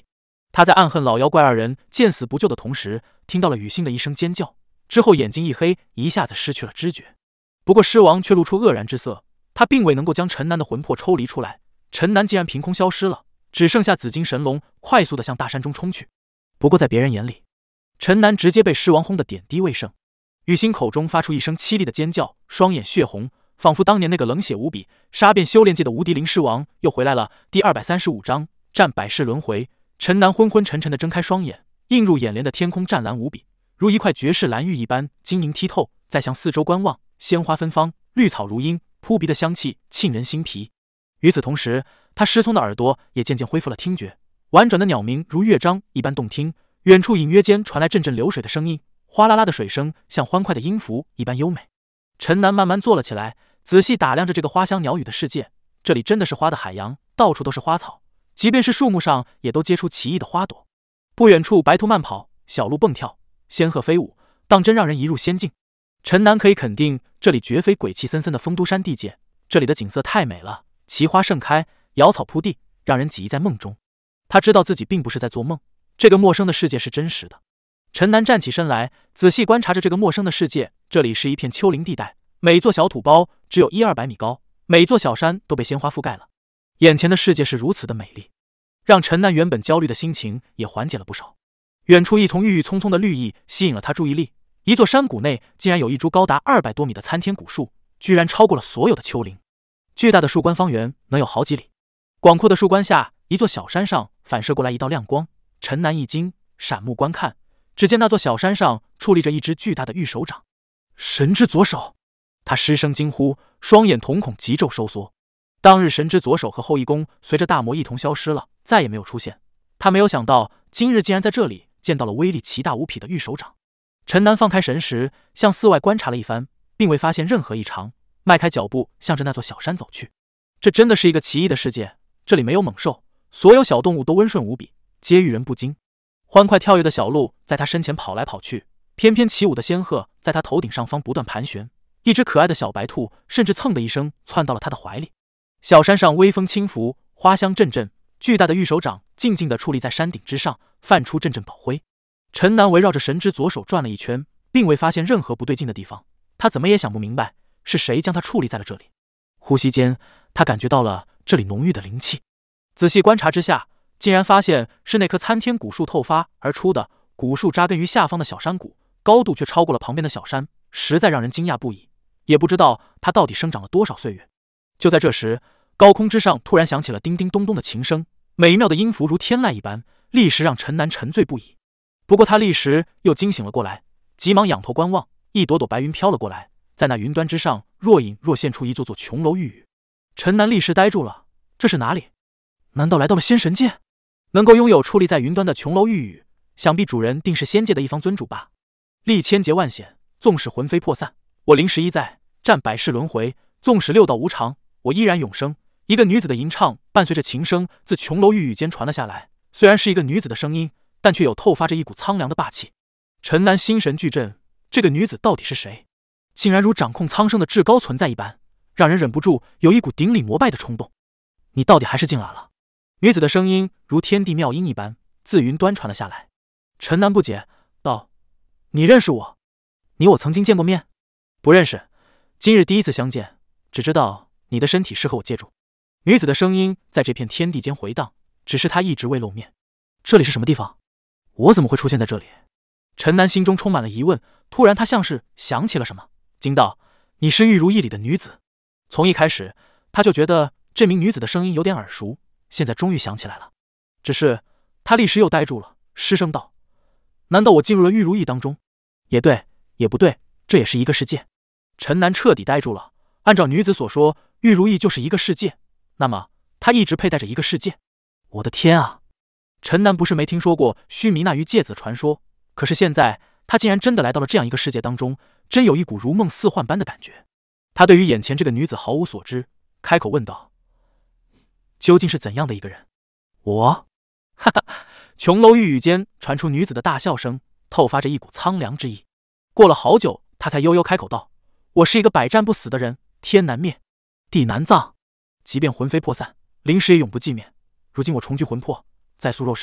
他在暗恨老妖怪二人见死不救的同时，听到了雨欣的一声尖叫，之后眼睛一黑，一下子失去了知觉。不过狮王却露出愕然之色，他并未能够将陈南的魂魄抽离出来，陈南竟然凭空消失了，只剩下紫金神龙快速地向大山中冲去。不过在别人眼里，陈南直接被狮王轰得点滴未剩。雨欣口中发出一声凄厉的尖叫，双眼血红，仿佛当年那个冷血无比、杀遍修炼界的无敌灵狮王又回来了。第二百三十五章战百世轮回。陈南昏昏沉沉地睁开双眼，映入眼帘的天空湛蓝无比，如一块绝世蓝玉一般晶莹剔透。再向四周观望，鲜花芬芳，绿草如茵，扑鼻的香气沁人心脾。与此同时，他失聪的耳朵也渐渐恢复了听觉，婉转的鸟鸣如乐章一般动听，远处隐约间传来阵阵流水的声音，哗啦啦的水声像欢快的音符一般优美。陈南慢慢坐了起来，仔细打量着这个花香鸟语的世界。这里真的是花的海洋，到处都是花草，即便是树木上也都结出奇异的花朵。不远处白兔慢跑，小鹿蹦跳，仙鹤飞舞，当真让人一入仙境。陈南可以肯定，这里绝非鬼气森森的丰都山地界，这里的景色太美了，奇花盛开，瑶草铺地，让人几忆在梦中。他知道自己并不是在做梦，这个陌生的世界是真实的。陈南站起身来，仔细观察着这个陌生的世界。这里是一片丘陵地带，每座小土包只有一二百米高，每座小山都被鲜花覆盖了。眼前的世界是如此的美丽，让陈南原本焦虑的心情也缓解了不少。远处一丛郁郁葱葱的绿意吸引了他注意力，一座山谷内竟然有一株高达二百多米的参天古树，居然超过了所有的丘陵。巨大的树冠方圆能有好几里，广阔的树冠下，一座小山上反射过来一道亮光。陈南一惊，闪目观看，只见那座小山上矗立着一只巨大的玉手掌，神之左手。他失声惊呼，双眼瞳孔急骤收缩。当日神之左手和后羿弓随着大魔一同消失了，再也没有出现。他没有想到今日竟然在这里见到了威力奇大无匹的玉手掌。陈南放开神识，向四外观察了一番，并未发现任何异常，迈开脚步向着那座小山走去。这真的是一个奇异的世界，这里没有猛兽，所有小动物都温顺无比，皆遇人不惊。欢快跳跃的小鹿在他身前跑来跑去，翩翩起舞的仙鹤在他头顶上方不断盘旋，一只可爱的小白兔甚至蹭的一声窜到了他的怀里。小山上微风轻拂，花香阵阵，巨大的玉手掌静静地矗立在山顶之上，泛出阵阵宝辉。陈南围绕着神之左手转了一圈，并未发现任何不对劲的地方。他怎么也想不明白是谁将他矗立在了这里。呼吸间，他感觉到了这里浓郁的灵气。仔细观察之下，竟然发现是那棵参天古树透发而出的。古树扎根于下方的小山谷，高度却超过了旁边的小山，实在让人惊讶不已。也不知道它到底生长了多少岁月。就在这时，高空之上突然响起了叮叮咚咚的琴声，美妙的音符如天籁一般，立时让陈南沉醉不已。不过他立时又惊醒了过来，急忙仰头观望，一朵朵白云飘了过来，在那云端之上若隐若现出一座座琼楼玉宇。陈南立时呆住了，这是哪里？难道来到了仙神界？能够拥有矗立在云端的琼楼玉宇，想必主人定是仙界的一方尊主吧。历千劫万险，纵使魂飞魄散，我灵石一在，战百世轮回，纵使六道无常，我依然永生。一个女子的吟唱伴随着琴声自琼楼玉宇间传了下来，虽然是一个女子的声音，但却有透发着一股苍凉的霸气。陈南心神俱震，这个女子到底是谁？竟然如掌控苍生的至高存在一般，让人忍不住有一股顶礼膜拜的冲动。你到底还是进来了？女子的声音如天地妙音一般自云端传了下来。陈南不解道：你认识我？你我曾经见过面？不认识，今日第一次相见，只知道你的身体适合我借助。女子的声音在这片天地间回荡，只是她一直未露面。这里是什么地方？我怎么会出现在这里？陈南心中充满了疑问，突然他像是想起了什么，惊道：你是玉如意里的女子。从一开始他就觉得这名女子的声音有点耳熟，现在终于想起来了。只是他立时又呆住了，失声道：难道我进入了玉如意当中？也对，也不对，这也是一个世界。陈南彻底呆住了，按照女子所说，玉如意就是一个世界，那么他一直佩戴着一个世界。我的天啊！陈南不是没听说过须弥那玉戒子的传说，可是现在他竟然真的来到了这样一个世界当中，真有一股如梦似幻般的感觉。他对于眼前这个女子毫无所知，开口问道：究竟是怎样的一个人？我哈哈！琼楼玉宇间传出女子的大笑声，透发着一股苍凉之意。过了好久，他才悠悠开口道：我是一个百战不死的人，天难灭，地难葬，即便魂飞魄散，灵石也永不寂灭。如今我重聚魂魄，再塑肉身，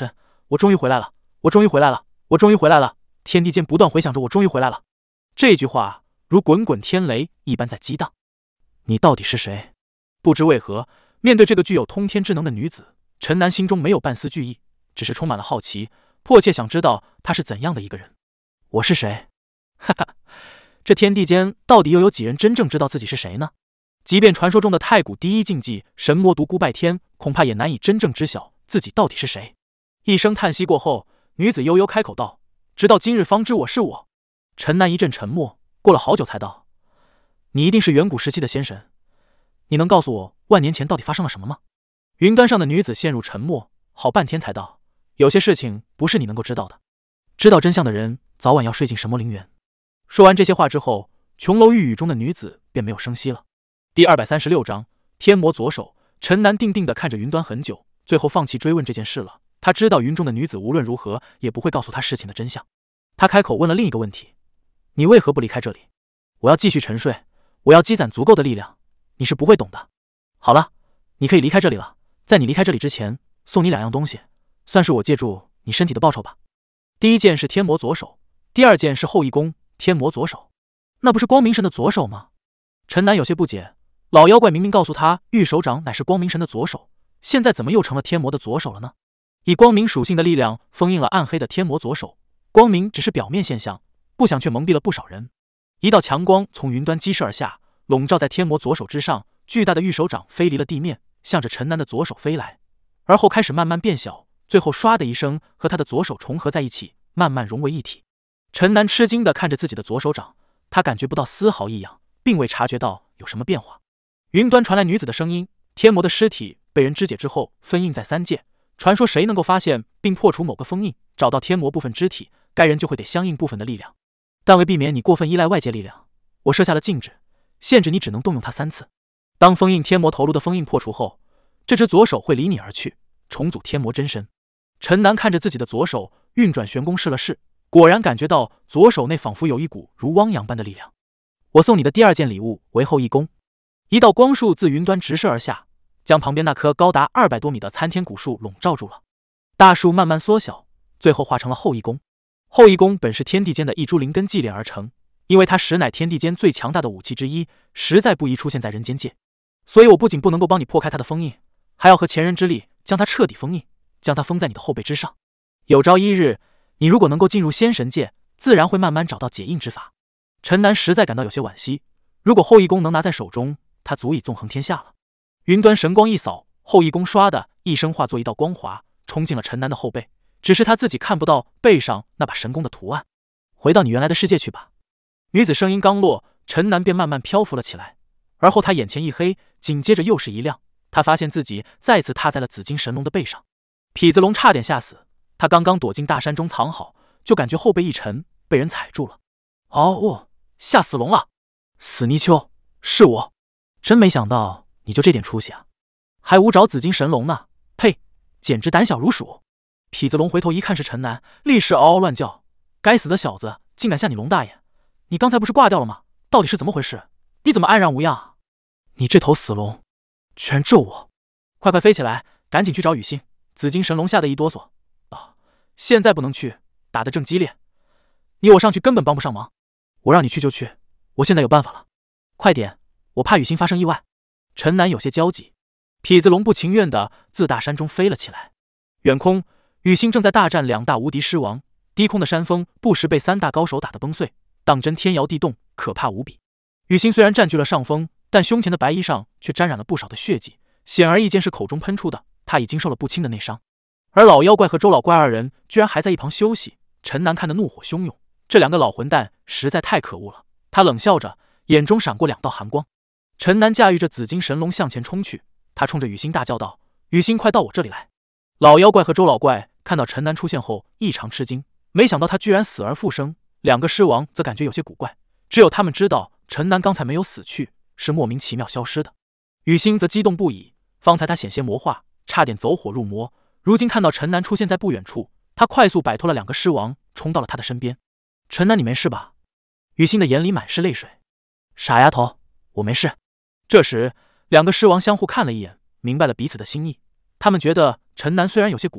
我终于回来了，我终于回来了，我终于回来了。天地间不断回响着我终于回来了。这句话如滚滚天雷一般在激荡。你到底是谁？不知为何，面对这个具有通天之能的女子，陈南心中没有半丝惧意，只是充满了好奇，迫切想知道她是怎样的一个人。我是谁？哈哈，这天地间到底又有几人真正知道自己是谁呢？即便传说中的太古第一禁忌神魔独孤拜天，恐怕也难以真正知晓自己到底是谁。一声叹息过后，女子悠悠开口道：“直到今日方知我是我。”陈南一阵沉默，过了好久才道：“你一定是远古时期的仙神，你能告诉我万年前到底发生了什么吗？”云端上的女子陷入沉默，好半天才道：“有些事情不是你能够知道的，知道真相的人早晚要睡进神魔陵园。”说完这些话之后，琼楼玉宇中的女子便没有声息了。第二百三十六章天魔左手。陈南定定地看着云端很久，最后放弃追问这件事了。他知道云中的女子无论如何也不会告诉他事情的真相。他开口问了另一个问题：“你为何不离开这里？”“我要继续沉睡，我要积攒足够的力量，你是不会懂的。”“好了，你可以离开这里了。在你离开这里之前，送你两样东西，算是我借助你身体的报酬吧。第一件是天魔左手，第二件是后羿弓天魔左手。那不是光明神的左手吗？”陈南有些不解，老妖怪明明告诉他玉手掌乃是光明神的左手，现在怎么又成了天魔的左手了呢？以光明属性的力量封印了暗黑的天魔左手，光明只是表面现象，不想却蒙蔽了不少人。一道强光从云端激射而下，笼罩在天魔左手之上，巨大的玉手掌飞离了地面，向着陈南的左手飞来，而后开始慢慢变小，最后唰的一声和他的左手重合在一起，慢慢融为一体。陈南吃惊地看着自己的左手掌，他感觉不到丝毫异样，并未察觉到有什么变化。云端传来女子的声音：“天魔的尸体被人肢解之后封印在三界，传说谁能够发现并破除某个封印，找到天魔部分肢体，该人就会得相应部分的力量。但为避免你过分依赖外界力量，我设下了禁制，限制你只能动用它三次。当封印天魔头颅的封印破除后，这只左手会离你而去，重组天魔真身。”陈南看着自己的左手，运转玄功试了试，果然感觉到左手内仿佛有一股如汪洋般的力量。“我送你的第二件礼物为后羿弓。”一道光束自云端直射而下，将旁边那棵高达二百多米的参天古树笼罩住了。大树慢慢缩小，最后化成了后羿弓。后羿弓本是天地间的一株灵根祭炼而成，因为它实乃天地间最强大的武器之一，实在不宜出现在人间界。所以我不仅不能够帮你破开它的封印，还要和前人之力将它彻底封印，将它封在你的后背之上。有朝一日，你如果能够进入仙神界，自然会慢慢找到解印之法。陈南实在感到有些惋惜，如果后羿弓能拿在手中，他足以纵横天下了。云端神光一扫，后羿弓唰的一声化作一道光华，冲进了陈南的后背，只是他自己看不到背上那把神弓的图案。回到你原来的世界去吧。女子声音刚落，陈南便慢慢漂浮了起来，而后他眼前一黑，紧接着又是一亮，他发现自己再次踏在了紫金神龙的背上。痞子龙差点吓死，他刚刚躲进大山中藏好，就感觉后背一沉，被人踩住了。哦哦，吓死龙了！死泥鳅，是我！真没想到你就这点出息啊，还无找紫金神龙呢！呸，简直胆小如鼠！痞子龙回头一看是陈南，立时嗷嗷乱叫：“该死的小子，竟敢吓你龙大爷！你刚才不是挂掉了吗？到底是怎么回事？你怎么安然无恙啊？你这头死龙，居然咒我！快快飞起来，赶紧去找雨欣！”紫金神龙吓得一哆嗦：“啊，现在不能去，打得正激烈，你我上去根本帮不上忙。我让你去就去，我现在有办法了，快点！我怕雨欣发生意外。”陈南有些焦急。痞子龙不情愿地自大山中飞了起来。远空，雨欣正在大战两大无敌狮王，低空的山峰不时被三大高手打得崩碎，当真天摇地动，可怕无比。雨欣虽然占据了上风，但胸前的白衣上却沾染了不少的血迹，显而易见是口中喷出的，他已经受了不轻的内伤。而老妖怪和周老怪二人居然还在一旁休息，陈南看得怒火汹涌，这两个老混蛋实在太可恶了。他冷笑着，眼中闪过两道寒光。陈南驾驭着紫金神龙向前冲去，他冲着雨欣大叫道：“雨欣，快到我这里来！”老妖怪和周老怪看到陈南出现后异常吃惊，没想到他居然死而复生。两个狮王则感觉有些古怪，只有他们知道陈南刚才没有死去，是莫名其妙消失的。雨欣则激动不已，方才他险些魔化，差点走火入魔，如今看到陈南出现在不远处，他快速摆脱了两个狮王，冲到了他的身边。“陈南，你没事吧？”雨欣的眼里满是泪水。“傻丫头，我没事。”这时，两个狮王相互看了一眼，明白了彼此的心意。他们觉得陈南虽然有些古怪，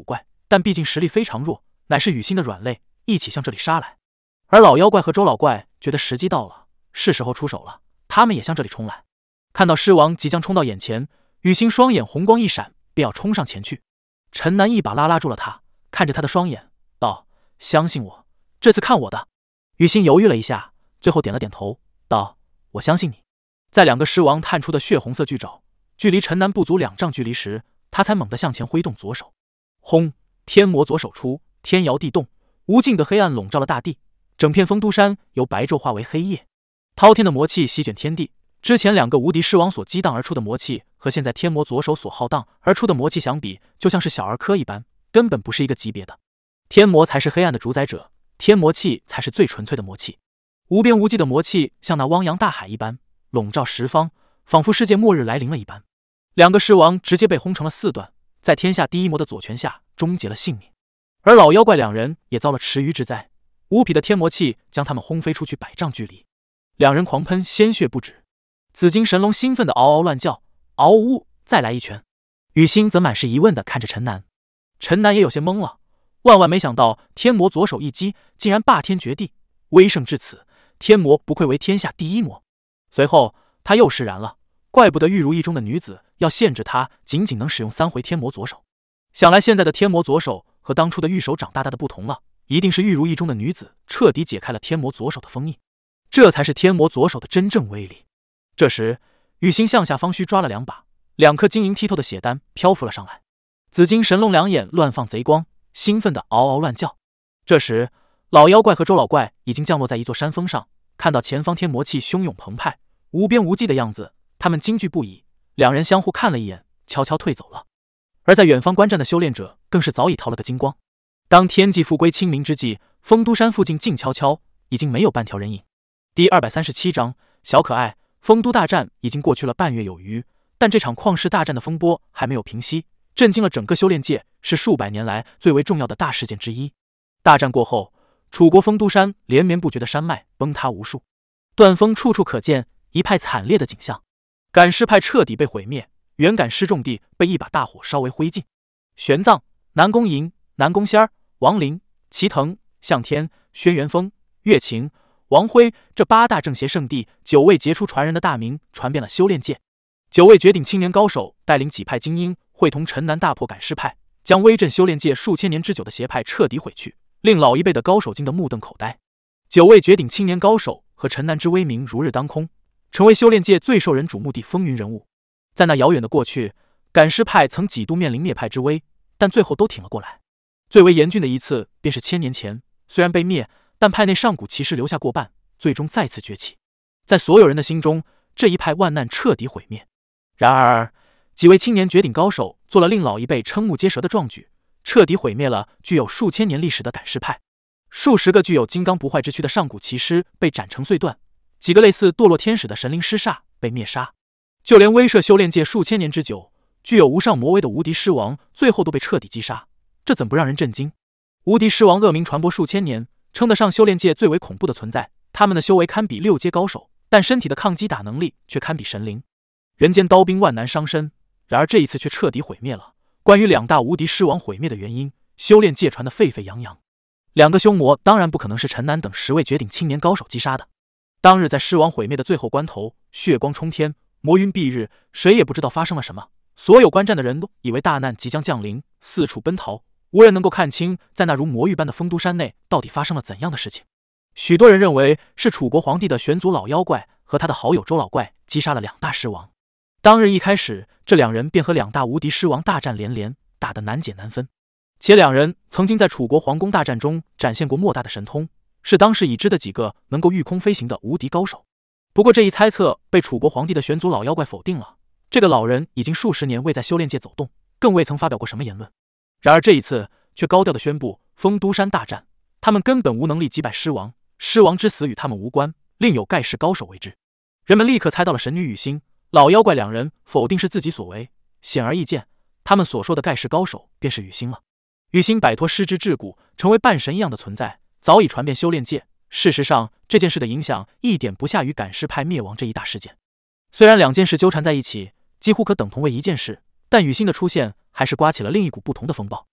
但毕竟实力非常弱，乃是雨欣的软肋，一起向这里杀来。而老妖怪和周老怪觉得时机到了，是时候出手了，他们也向这里冲来。看到狮王即将冲到眼前，雨欣双眼红光一闪，便要冲上前去。陈南一把拉拉住了他，看着他的双眼，道：“相信我，这次看我的。”雨欣犹豫了一下，最后点了点头，道：“我相信你。”在两个狮王探出的血红色巨爪距离陈南不足两丈距离时，他才猛地向前挥动左手。轰！天魔左手出，天摇地动，无尽的黑暗笼罩了大地，整片丰都山由白昼化为黑夜。滔天的魔气席卷天地，之前两个无敌狮王所激荡而出的魔气和现在天魔左手所浩荡而出的魔气相比，就像是小儿科一般，根本不是一个级别的。天魔才是黑暗的主宰者，天魔气才是最纯粹的魔气。无边无际的魔气像那汪洋大海一般笼罩十方，仿佛世界末日来临了一般。两个狮王直接被轰成了四段，在天下第一魔的左拳下终结了性命。而老妖怪两人也遭了池鱼之灾，无匹的天魔气将他们轰飞出去百丈距离，两人狂喷鲜血不止。紫金神龙兴奋地嗷嗷乱叫：“嗷呜！再来一拳！”雨欣则满是疑问地看着陈南，陈南也有些懵了，万万没想到天魔左手一击竟然霸天绝地，威胜至此，天魔不愧为天下第一魔。随后他又释然了，怪不得玉如意中的女子要限制他仅仅能使用三回天魔左手，想来现在的天魔左手和当初的玉手掌大大的不同了，一定是玉如意中的女子彻底解开了天魔左手的封印，这才是天魔左手的真正威力。这时雨欣向下方虚抓了两把，两颗晶莹剔透的血丹漂浮了上来。紫金神龙两眼乱放贼光，兴奋地嗷嗷乱叫。这时老妖怪和周老怪已经降落在一座山峰上，看到前方天魔气汹涌澎湃，无边无际的样子，他们惊惧不已，两人相互看了一眼，悄悄退走了。而在远方观战的修炼者更是早已逃了个精光。当天际复归清明之际，丰都山附近静悄悄，已经没有半条人影。第二百三十七章小可爱。丰都大战已经过去了半月有余，但这场旷世大战的风波还没有平息，震惊了整个修炼界，是数百年来最为重要的大事件之一。大战过后，楚国丰都山连绵不绝的山脉崩塌无数，断峰处处可见，一派惨烈的景象。赶尸派彻底被毁灭，原赶尸重地被一把大火烧为灰烬。玄奘、南宫瀛、南宫仙儿、王林、齐藤、向天、轩辕峰、岳琴、王辉这八大正邪圣地，九位杰出传人的大名传遍了修炼界。九位绝顶青年高手带领几派精英，会同陈南大破赶尸派，将威震修炼界数千年之久的邪派彻底毁去，令老一辈的高手惊得目瞪口呆。九位绝顶青年高手和陈南之威名如日当空，成为修炼界最受人瞩目的风云人物。在那遥远的过去，赶尸派曾几度面临灭派之危，但最后都挺了过来。最为严峻的一次便是千年前，虽然被灭，但派内上古骑士留下过半，最终再次崛起。在所有人的心中，这一派万难彻底毁灭。然而几位青年绝顶高手做了令老一辈瞠目结舌的壮举，彻底毁灭了具有数千年历史的赶尸派。数十个具有金刚不坏之躯的上古骑师被斩成碎段，几个类似堕落天使的神灵尸煞被灭杀，就连威慑修炼界数千年之久，具有无上魔威的无敌狮王，最后都被彻底击杀。这怎不让人震惊？无敌狮王恶名传播数千年，称得上修炼界最为恐怖的存在。他们的修为堪比六阶高手，但身体的抗击打能力却堪比神灵。人间刀兵万难伤身，然而这一次却彻底毁灭了。关于两大无敌狮王毁灭的原因，修炼界传得沸沸扬扬。两个凶魔当然不可能是陈南等十位绝顶青年高手击杀的。当日在狮王毁灭的最后关头，血光冲天，魔云蔽日，谁也不知道发生了什么。所有观战的人都以为大难即将降临，四处奔逃，无人能够看清在那如魔域般的丰都山内到底发生了怎样的事情。许多人认为是楚国皇帝的玄祖老妖怪和他的好友周老怪击杀了两大狮王。当日一开始，这两人便和两大无敌狮王大战连连，打得难解难分。且两人曾经在楚国皇宫大战中展现过莫大的神通，是当时已知的几个能够御空飞行的无敌高手。不过这一猜测被楚国皇帝的玄祖老妖怪否定了。这个老人已经数十年未在修炼界走动，更未曾发表过什么言论。然而这一次却高调地宣布丰都山大战，他们根本无能力击败狮王，狮王之死与他们无关，另有盖世高手为之。人们立刻猜到了神女雨欣、老妖怪两人否定是自己所为，显而易见，他们所说的盖世高手便是雨欣了。雨欣摆脱失之桎梏，成为半神一样的存在，早已传遍修炼界。事实上，这件事的影响一点不下于赶尸派灭亡这一大事件。虽然两件事纠缠在一起，几乎可等同为一件事，但雨欣的出现还是刮起了另一股不同的风暴。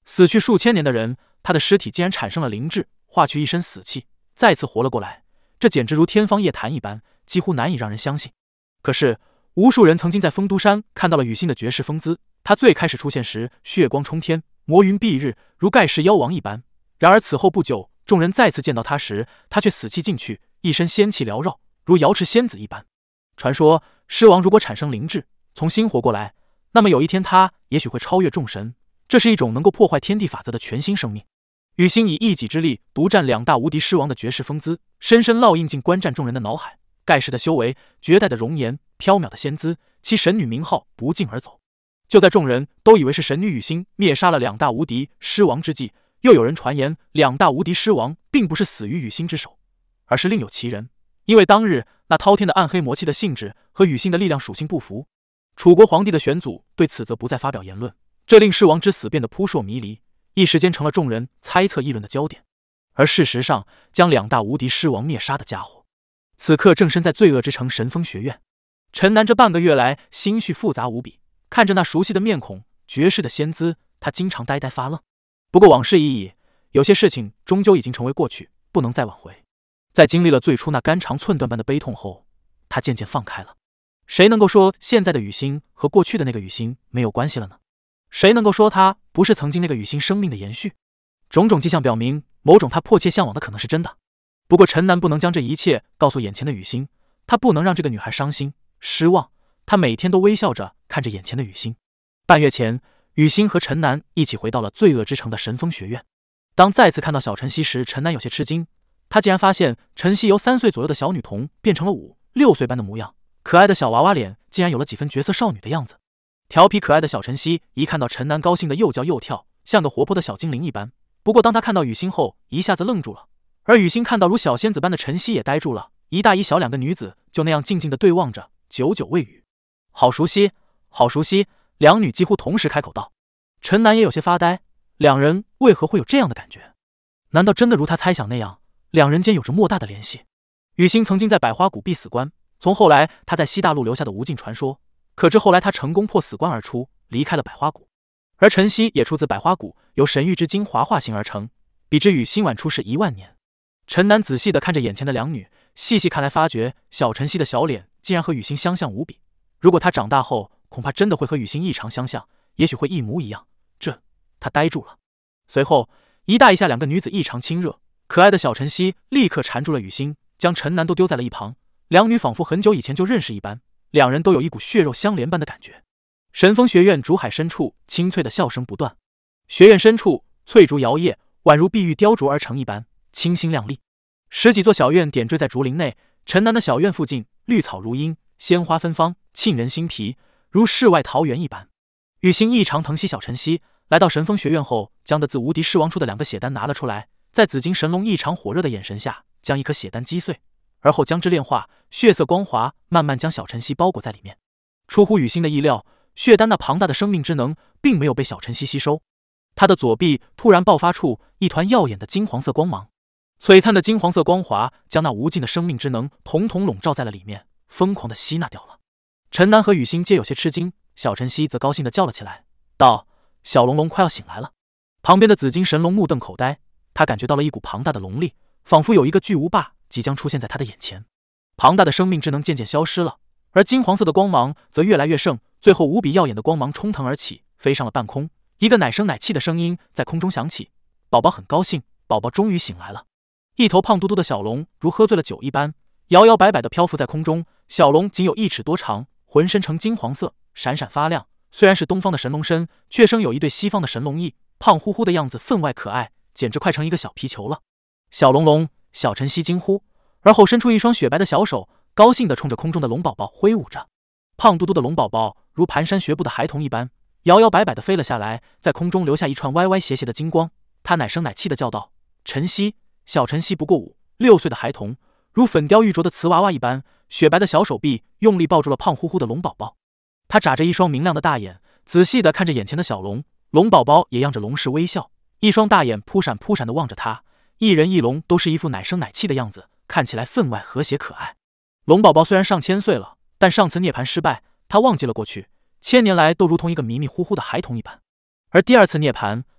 死去数千年的人，他的尸体竟然产生了灵智，化去一身死气，再次活了过来，这简直如天方夜谭一般，几乎难以让人相信。可是无数人曾经在丰都山看到了雨欣的绝世风姿，他最开始出现时血光冲天，魔云蔽日，如盖世妖王一般。然而此后不久，众人再次见到他时，他却死气尽去，一身仙气缭绕，如瑶池仙子一般。传说狮王如果产生灵智，从新活过来，那么有一天他也许会超越众神，这是一种能够破坏天地法则的全新生命。雨欣以一己之力独占两大无敌狮王的绝世风姿，深深烙印进观战众人的脑海。盖世的修为，绝代的容颜，缥缈的仙姿，其神女名号不胫而走。就在众人都以为是神女雨欣灭杀了两大无敌狮王之际，又有人传言两大无敌狮王并不是死于雨欣之手，而是另有其人。因为当日那滔天的暗黑魔气的性质和雨欣的力量属性不符，楚国皇帝的玄祖对此则不再发表言论，这令狮王之死变得扑朔迷离，一时间成了众人猜测议论的焦点。而事实上，将两大无敌狮王灭杀的家伙，此刻正身在罪恶之城神风学院。陈南这半个月来心绪复杂无比，看着那熟悉的面孔，绝世的仙姿，他经常呆呆发愣。不过往事已矣，有些事情终究已经成为过去，不能再挽回。在经历了最初那肝肠寸断般的悲痛后，他渐渐放开了。谁能够说现在的雨欣和过去的那个雨欣没有关系了呢？谁能够说他不是曾经那个雨欣生命的延续？种种迹象表明，某种他迫切向往的可能是真的。不过陈南不能将这一切告诉眼前的雨欣，他不能让这个女孩伤心失望。他每天都微笑着看着眼前的雨欣。半月前，雨欣和陈南一起回到了罪恶之城的神风学院。当再次看到小晨曦时，陈南有些吃惊，他竟然发现晨曦由三岁左右的小女童变成了五六岁般的模样，可爱的小娃娃脸竟然有了几分绝色少女的样子。调皮可爱的小晨曦一看到陈南，高兴的又叫又跳，像个活泼的小精灵一般。不过当他看到雨欣后，一下子愣住了，而雨欣看到如小仙子般的晨曦也呆住了，一大一小两个女子就那样静静地对望着，久久未语。好熟悉，好熟悉，两女几乎同时开口道。陈南也有些发呆，两人为何会有这样的感觉？难道真的如他猜想那样，两人间有着莫大的联系？雨欣曾经在百花谷必死关，从后来他在西大陆留下的无尽传说，可知后来他成功破死关而出，离开了百花谷。而晨曦也出自百花谷，由神域之精华化形而成，比之雨欣晚出世一万年。陈南仔细地看着眼前的两女，细细看来发觉小晨曦的小脸竟然和雨欣相像无比。如果他长大后恐怕真的会和雨欣异常相像，也许会一模一样。这他呆住了。随后一大一下两个女子异常亲热，可爱的小晨曦立刻缠住了雨欣，将陈南都丢在了一旁。两女仿佛很久以前就认识一般，两人都有一股血肉相连般的感觉。神风学院竹海深处，清脆的笑声不断。学院深处，翠竹摇曳，宛如碧玉雕琢而成一般，清新亮丽。十几座小院点缀在竹林内，陈南的小院附近绿草如茵，鲜花芬芳，沁人心脾，如世外桃源一般。雨欣异常疼惜小晨曦，来到神风学院后，将的自无敌狮王处的两个血丹拿了出来，在紫金神龙异常火热的眼神下，将一颗血丹击碎，而后将之炼化，血色光滑，慢慢将小晨曦包裹在里面。出乎雨欣的意料，血丹那庞大的生命之能并没有被小晨曦吸收，他的左臂突然爆发出一团耀眼的金黄色光芒，璀璨的金黄色光华将那无尽的生命之能统统笼罩在了里面，疯狂地吸纳掉了。陈南和雨欣皆有些吃惊，小晨曦则高兴地叫了起来，道：小龙龙快要醒来了。旁边的紫金神龙目瞪口呆，他感觉到了一股庞大的龙力，仿佛有一个巨无霸即将出现在他的眼前。庞大的生命之能渐渐消失了，而金黄色的光芒则越来越盛，最后无比耀眼的光芒冲腾而起，飞上了半空。一个奶声奶气的声音在空中响起，宝宝很高兴，宝宝终于醒来了。一头胖嘟嘟的小龙如喝醉了酒一般，摇摇摆摆地漂浮在空中。小龙仅有一尺多长，浑身呈金黄色，闪闪发亮。虽然是东方的神龙身，却生有一对西方的神龙翼，胖乎乎的样子分外可爱，简直快成一个小皮球了。小龙龙，小晨曦惊呼，而后伸出一双雪白的小手，高兴地冲着空中的龙宝宝挥舞着。胖嘟嘟的龙宝宝如蹒跚学步的孩童一般，摇摇摆摆地飞了下来，在空中留下一串歪歪斜斜的金光。他奶声奶气地叫道：晨曦。小晨曦不过五六岁的孩童，如粉雕玉琢的瓷娃娃一般，雪白的小手臂用力抱住了胖乎乎的龙宝宝。他眨着一双明亮的大眼，仔细地看着眼前的小龙。龙宝宝也漾着龙式微笑，一双大眼扑闪扑闪地望着他。一人一龙都是一副奶声奶气的样子，看起来分外和谐可爱。龙宝宝虽然上千岁了，但上次涅槃失败，他忘记了过去，千年来都如同一个迷迷糊糊的孩童一般。而第二次涅槃，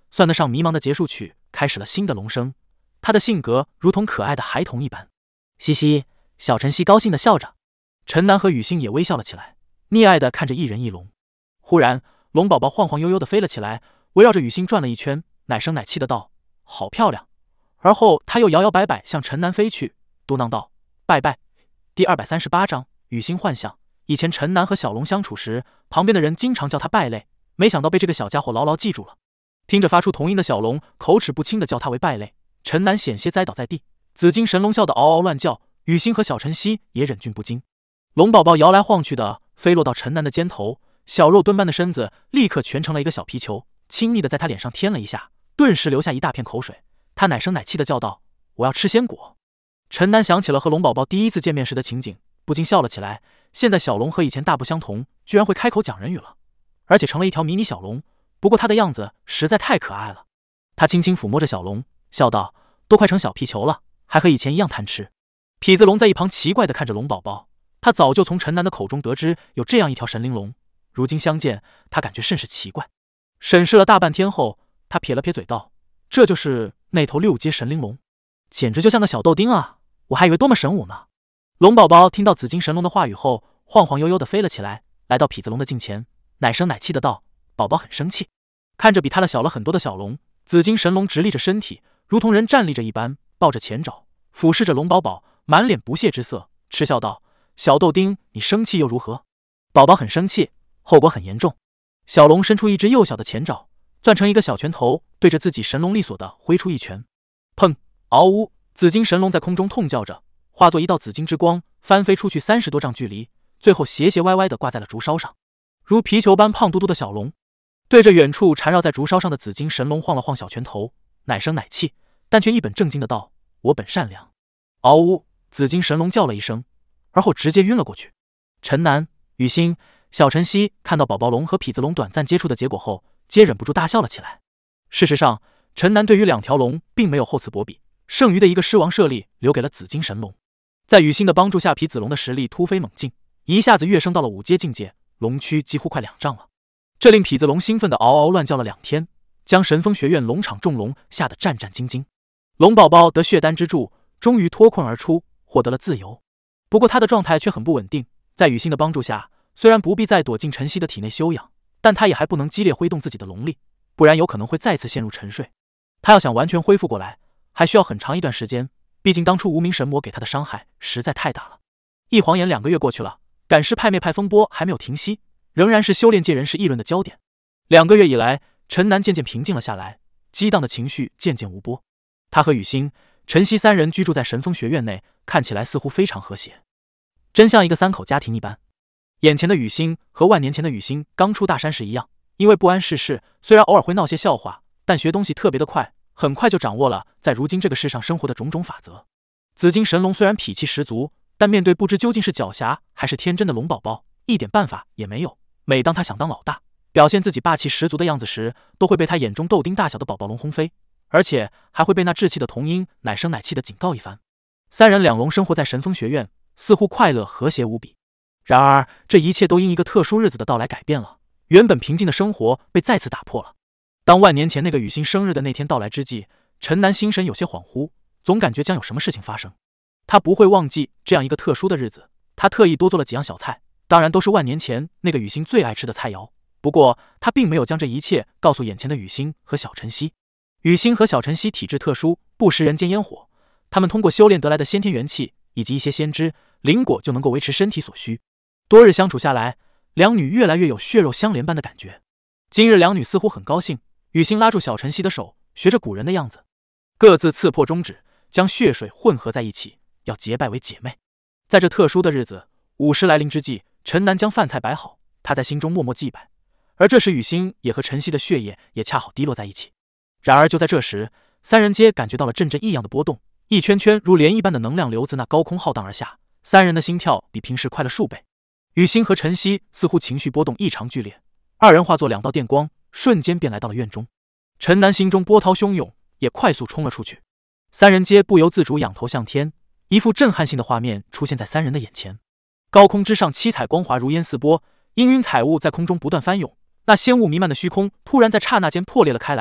算得上迷茫的结束曲，开始了新的龙生。他的性格如同可爱的孩童一般。嘻嘻，小晨曦高兴地笑着，陈南和雨欣也微笑了起来，溺爱地看着一人一龙。忽然，龙宝宝晃晃悠悠地飞了起来，围绕着雨欣转了一圈，奶声奶气的道：“好漂亮。”而后他又摇摇摆摆向陈南飞去，嘟囔道：“拜拜。”第二百三十八章雨欣幻想。以前陈南和小龙相处时，旁边的人经常叫他败类，没想到被这个小家伙牢牢记住了。听着发出同音的小龙口齿不清地叫他为败类，陈南险些栽倒在地。紫金神龙笑得嗷嗷乱叫，雨欣和小晨曦也忍俊不禁。龙宝宝摇来晃去的飞落到陈南的肩头，小肉墩般的身子立刻蜷成了一个小皮球，亲昵地在他脸上添了一下，顿时流下一大片口水。他奶声奶气地叫道：“我要吃鲜果。”陈南想起了和龙宝宝第一次见面时的情景，不禁笑了起来。现在小龙和以前大不相同，居然会开口讲人语了，而且成了一条迷你小龙。不过他的样子实在太可爱了。他轻轻抚摸着小龙，笑道：“都快成小皮球了，还和以前一样贪吃。”痞子龙在一旁奇怪地看着龙宝宝，他早就从陈南的口中得知有这样一条神灵龙，如今相见，他感觉甚是奇怪。审视了大半天后，他撇了撇嘴道：“这就是那头六阶神灵龙，简直就像个小豆丁啊！我还以为多么神武呢。”龙宝宝听到紫金神龙的话语后，晃晃悠悠地飞了起来，来到痞子龙的近前，奶声奶气的道：“宝宝很生气。”看着比他的小了很多的小龙，紫金神龙直立着身体，如同人站立着一般，抱着前爪，俯视着龙宝宝，满脸不屑之色，嗤笑道：“小豆丁，你生气又如何？宝宝很生气，后果很严重。”小龙伸出一只幼小的前爪，攥成一个小拳头，对着自己神龙利索地挥出一拳。砰！嗷呜！紫金神龙在空中痛叫着，化作一道紫金之光，翻飞出去三十多丈距离，最后斜斜歪歪地挂在了竹梢上。如皮球般胖嘟嘟的小龙，对着远处缠绕在竹梢上的紫金神龙晃了晃小拳头，奶声奶气，但却一本正经的道：“我本善良。”嗷呜！紫金神龙叫了一声，而后直接晕了过去。陈南、雨欣、小晨曦看到宝宝龙和痞子龙短暂接触的结果后，皆忍不住大笑了起来。事实上，陈南对于两条龙并没有厚此薄彼，剩余的一个狮王舍利留给了紫金神龙。在雨欣的帮助下，痞子龙的实力突飞猛进，一下子跃升到了五阶境界，龙躯几乎快两丈了。这令痞子龙兴奋的嗷嗷乱叫了两天，将神风学院龙场众龙吓得战战兢兢。龙宝宝得血丹之助，终于脱困而出，获得了自由。不过他的状态却很不稳定，在雨欣的帮助下，虽然不必再躲进晨曦的体内休养，但他也还不能激烈挥动自己的龙力，不然有可能会再次陷入沉睡。他要想完全恢复过来，还需要很长一段时间，毕竟当初无名神魔给他的伤害实在太大了。一晃眼两个月过去了，赶尸派灭派风波还没有停息，仍然是修炼界人士议论的焦点。两个月以来，陈南渐渐平静了下来，激荡的情绪渐渐无波。他和雨欣、晨曦三人居住在神风学院内，看起来似乎非常和谐，真像一个三口家庭一般。眼前的雨欣和万年前的雨欣刚出大山时一样，因为不谙世事，虽然偶尔会闹些笑话，但学东西特别的快，很快就掌握了在如今这个世上生活的种种法则。紫金神龙虽然脾气十足，但面对不知究竟是狡黠还是天真的龙宝宝，一点办法也没有。每当他想当老大，表现自己霸气十足的样子时，都会被他眼中豆丁大小的宝宝龙轰飞，而且还会被那稚气的童音奶声奶气的警告一番。三人两龙生活在神风学院，似乎快乐和谐无比。然而这一切都因一个特殊日子的到来改变了，原本平静的生活被再次打破了。当万年前那个雨欣生日的那天到来之际，陈南心神有些恍惚，总感觉将有什么事情发生。他不会忘记这样一个特殊的日子，他特意多做了几样小菜，当然都是万年前那个雨欣最爱吃的菜肴。不过他并没有将这一切告诉眼前的雨欣和小晨曦。雨欣和小晨曦体质特殊，不食人间烟火，他们通过修炼得来的先天元气以及一些仙枝灵果就能够维持身体所需。多日相处下来，两女越来越有血肉相连般的感觉。今日两女似乎很高兴，雨欣拉住小晨曦的手，学着古人的样子，各自刺破中指，将血水混合在一起，要结拜为姐妹。在这特殊的日子，午时来临之际，陈南将饭菜摆好，他在心中默默祭拜。而这时雨欣也和晨曦的血液也恰好滴落在一起。然而就在这时，三人皆感觉到了阵阵异样的波动，一圈圈如涟漪般的能量流自那高空浩荡而下，三人的心跳比平时快了数倍。雨欣和晨曦似乎情绪波动异常剧烈，二人化作两道电光，瞬间便来到了院中。陈南心中波涛汹涌，也快速冲了出去。三人皆不由自主仰头向天，一幅震撼性的画面出现在三人的眼前。高空之上七彩光华如烟四波，氤氲彩雾在空中不断翻涌，那仙雾弥漫的虚空突然在刹那间破裂了开来，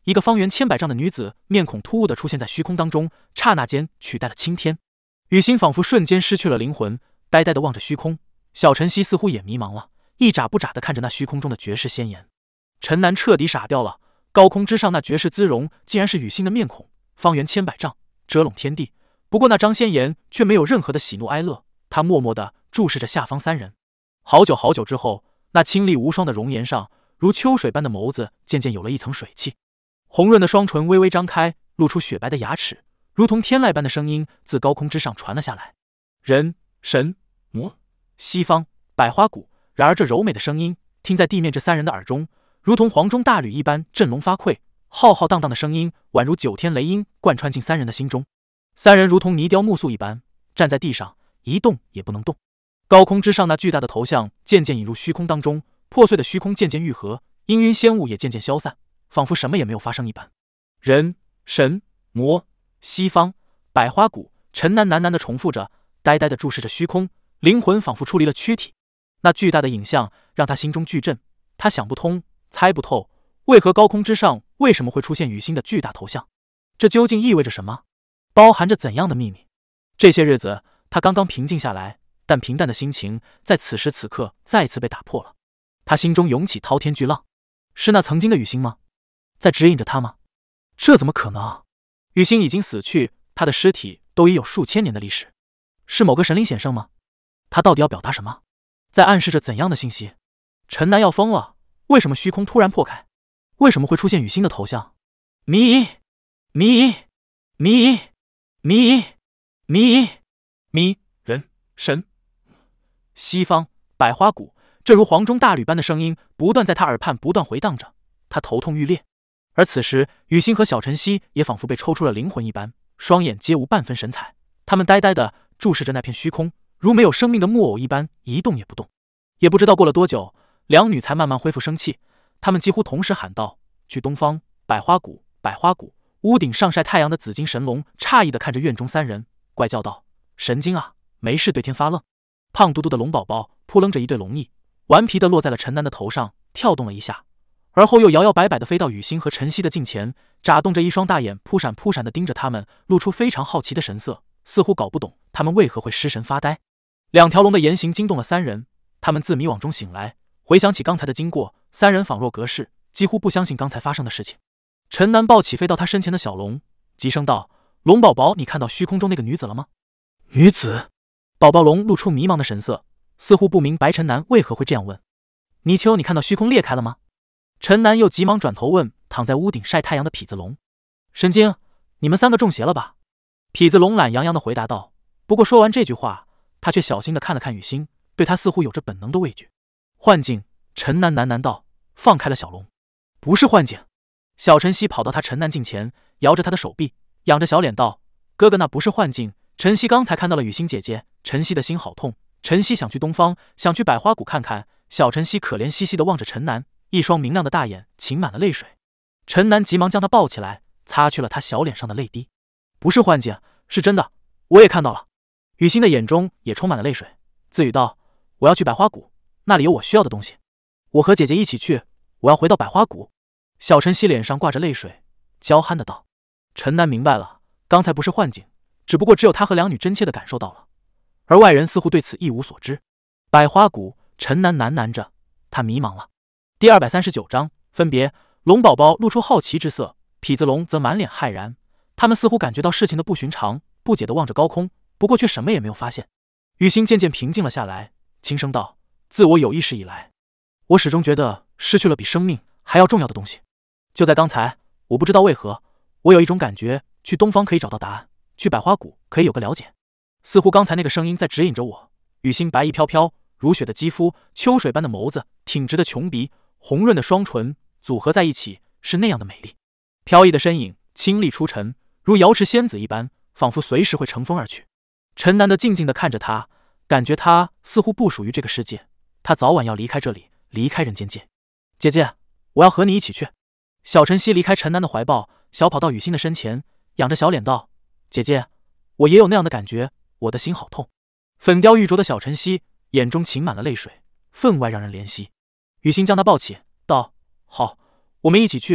一个方圆千百丈的女子面孔突兀地出现在虚空当中，刹那间取代了青天。雨欣仿佛瞬间失去了灵魂，呆呆地望着虚空。小晨曦似乎也迷茫了，一眨不眨地看着那虚空中的绝世仙颜。陈南彻底傻掉了，高空之上那绝世姿容竟然是雨欣的面孔，方圆千百丈，遮拢天地。不过那张仙颜却没有任何的喜怒哀乐，他默默地注视着下方三人。好久好久之后，那清丽无双的容颜上，如秋水般的眸子渐渐有了一层水汽，红润的双唇微微张开，露出雪白的牙齿，如同天籁般的声音自高空之上传了下来：人、神、魔、西方、百花谷。然而这柔美的声音听在地面这三人的耳中，如同黄钟大吕一般振聋发聩，浩浩荡荡的声音宛如九天雷音，贯穿进三人的心中。三人如同泥雕木塑一般站在地上，一动也不能动。高空之上那巨大的头像渐渐引入虚空当中，破碎的虚空渐渐愈合，氤氲仙雾也渐渐消散，仿佛什么也没有发生一般。人、神、魔、西方、百花谷。陈南喃喃地重复着，呆呆地注视着虚空，灵魂仿佛出离了躯体。那巨大的影像让他心中巨震，他想不通，猜不透，为何高空之上为什么会出现雨欣的巨大头像？这究竟意味着什么？包含着怎样的秘密？这些日子他刚刚平静下来，但平淡的心情在此时此刻再次被打破了。他心中涌起滔天巨浪，是那曾经的雨欣吗？在指引着他吗？这怎么可能？雨欣已经死去，他的尸体都已有数千年的历史，是某个神灵显圣吗？他到底要表达什么？在暗示着怎样的信息？陈南要疯了，为什么虚空突然破开？为什么会出现雨欣的头像？迷影，迷影，迷影，迷影，迷影，迷人、神、西方、百花谷。这如黄钟大吕般的声音不断在他耳畔不断回荡着，他头痛欲裂。而此时雨欣和小晨曦也仿佛被抽出了灵魂一般，双眼皆无半分神采，他们呆呆地注视着那片虚空，如没有生命的木偶一般一动也不动。也不知道过了多久，两女才慢慢恢复生气，她们几乎同时喊道：去东方，百花谷，百花谷。屋顶上晒太阳的紫金神龙诧异地看着院中三人，怪叫道：神经啊，没事对天发愣。胖嘟嘟的龙宝宝扑棱着一对龙翼，顽皮地落在了陈南的头上，跳动了一下，而后又摇摇摆摆地飞到雨欣和晨曦的近前，眨动着一双大眼，扑闪扑闪地盯着他们，露出非常好奇的神色，似乎搞不懂他们为何会失神发呆。两条龙的言行惊动了三人，他们自迷惘中醒来，回想起刚才的经过，三人仿若隔世，几乎不相信刚才发生的事情。陈南抱起飞到他身前的小龙，急声道：龙宝宝，你看到虚空中那个女子了吗？女子？宝宝龙露出迷茫的神色，似乎不明白陈南为何会这样问。泥鳅，你看到虚空裂开了吗？陈南又急忙转头问躺在屋顶晒太阳的痞子龙。神经，你们三个中邪了吧？痞子龙懒洋洋地回答道。不过说完这句话，他却小心地看了看雨欣，对他似乎有着本能的畏惧。幻境，陈南喃喃道，放开了小龙。不是幻境。小晨曦跑到他陈南近前，摇着他的手臂，仰着小脸道：哥哥，那不是幻境，晨曦刚才看到了雨欣姐姐。晨曦的心好痛，晨曦想去东方，想去百花谷看看。小晨曦可怜兮兮地望着陈南，一双明亮的大眼噙满了泪水。陈南急忙将他抱起来，擦去了他小脸上的泪滴。不是幻境，是真的，我也看到了。雨欣的眼中也充满了泪水，自语道：我要去百花谷，那里有我需要的东西。我和姐姐一起去，我要回到百花谷。小晨曦脸上挂着泪水，娇憨的道。陈南明白了，刚才不是幻境，只不过只有他和两女真切的感受到了，而外人似乎对此一无所知。百花谷，陈南喃喃着，他迷茫了。第二百三十九章分别。龙宝宝露出好奇之色，痞子龙则满脸骇然，他们似乎感觉到事情的不寻常，不解地望着高空，不过却什么也没有发现。雨欣渐渐平静了下来，轻声道：自我有意识以来，我始终觉得失去了比生命还要重要的东西。就在刚才，我不知道为何，我有一种感觉，去东方可以找到答案，去百花谷可以有个了解。似乎刚才那个声音在指引着我。雨欣白衣飘飘，如雪的肌肤，秋水般的眸子，挺直的琼鼻，红润的双唇组合在一起，是那样的美丽。飘逸的身影，清丽出尘，如瑶池仙子一般，仿佛随时会乘风而去。陈南的静静地看着他，感觉他似乎不属于这个世界，他早晚要离开这里，离开人间界。姐姐，我要和你一起去。小晨曦离开陈南的怀抱，小跑到雨欣的身前，仰着小脸道：姐姐，我也有那样的感觉，我的心好痛。粉雕玉琢的小晨曦眼中噙满了泪水，分外让人怜惜。雨欣将他抱起道：好，我们一起去，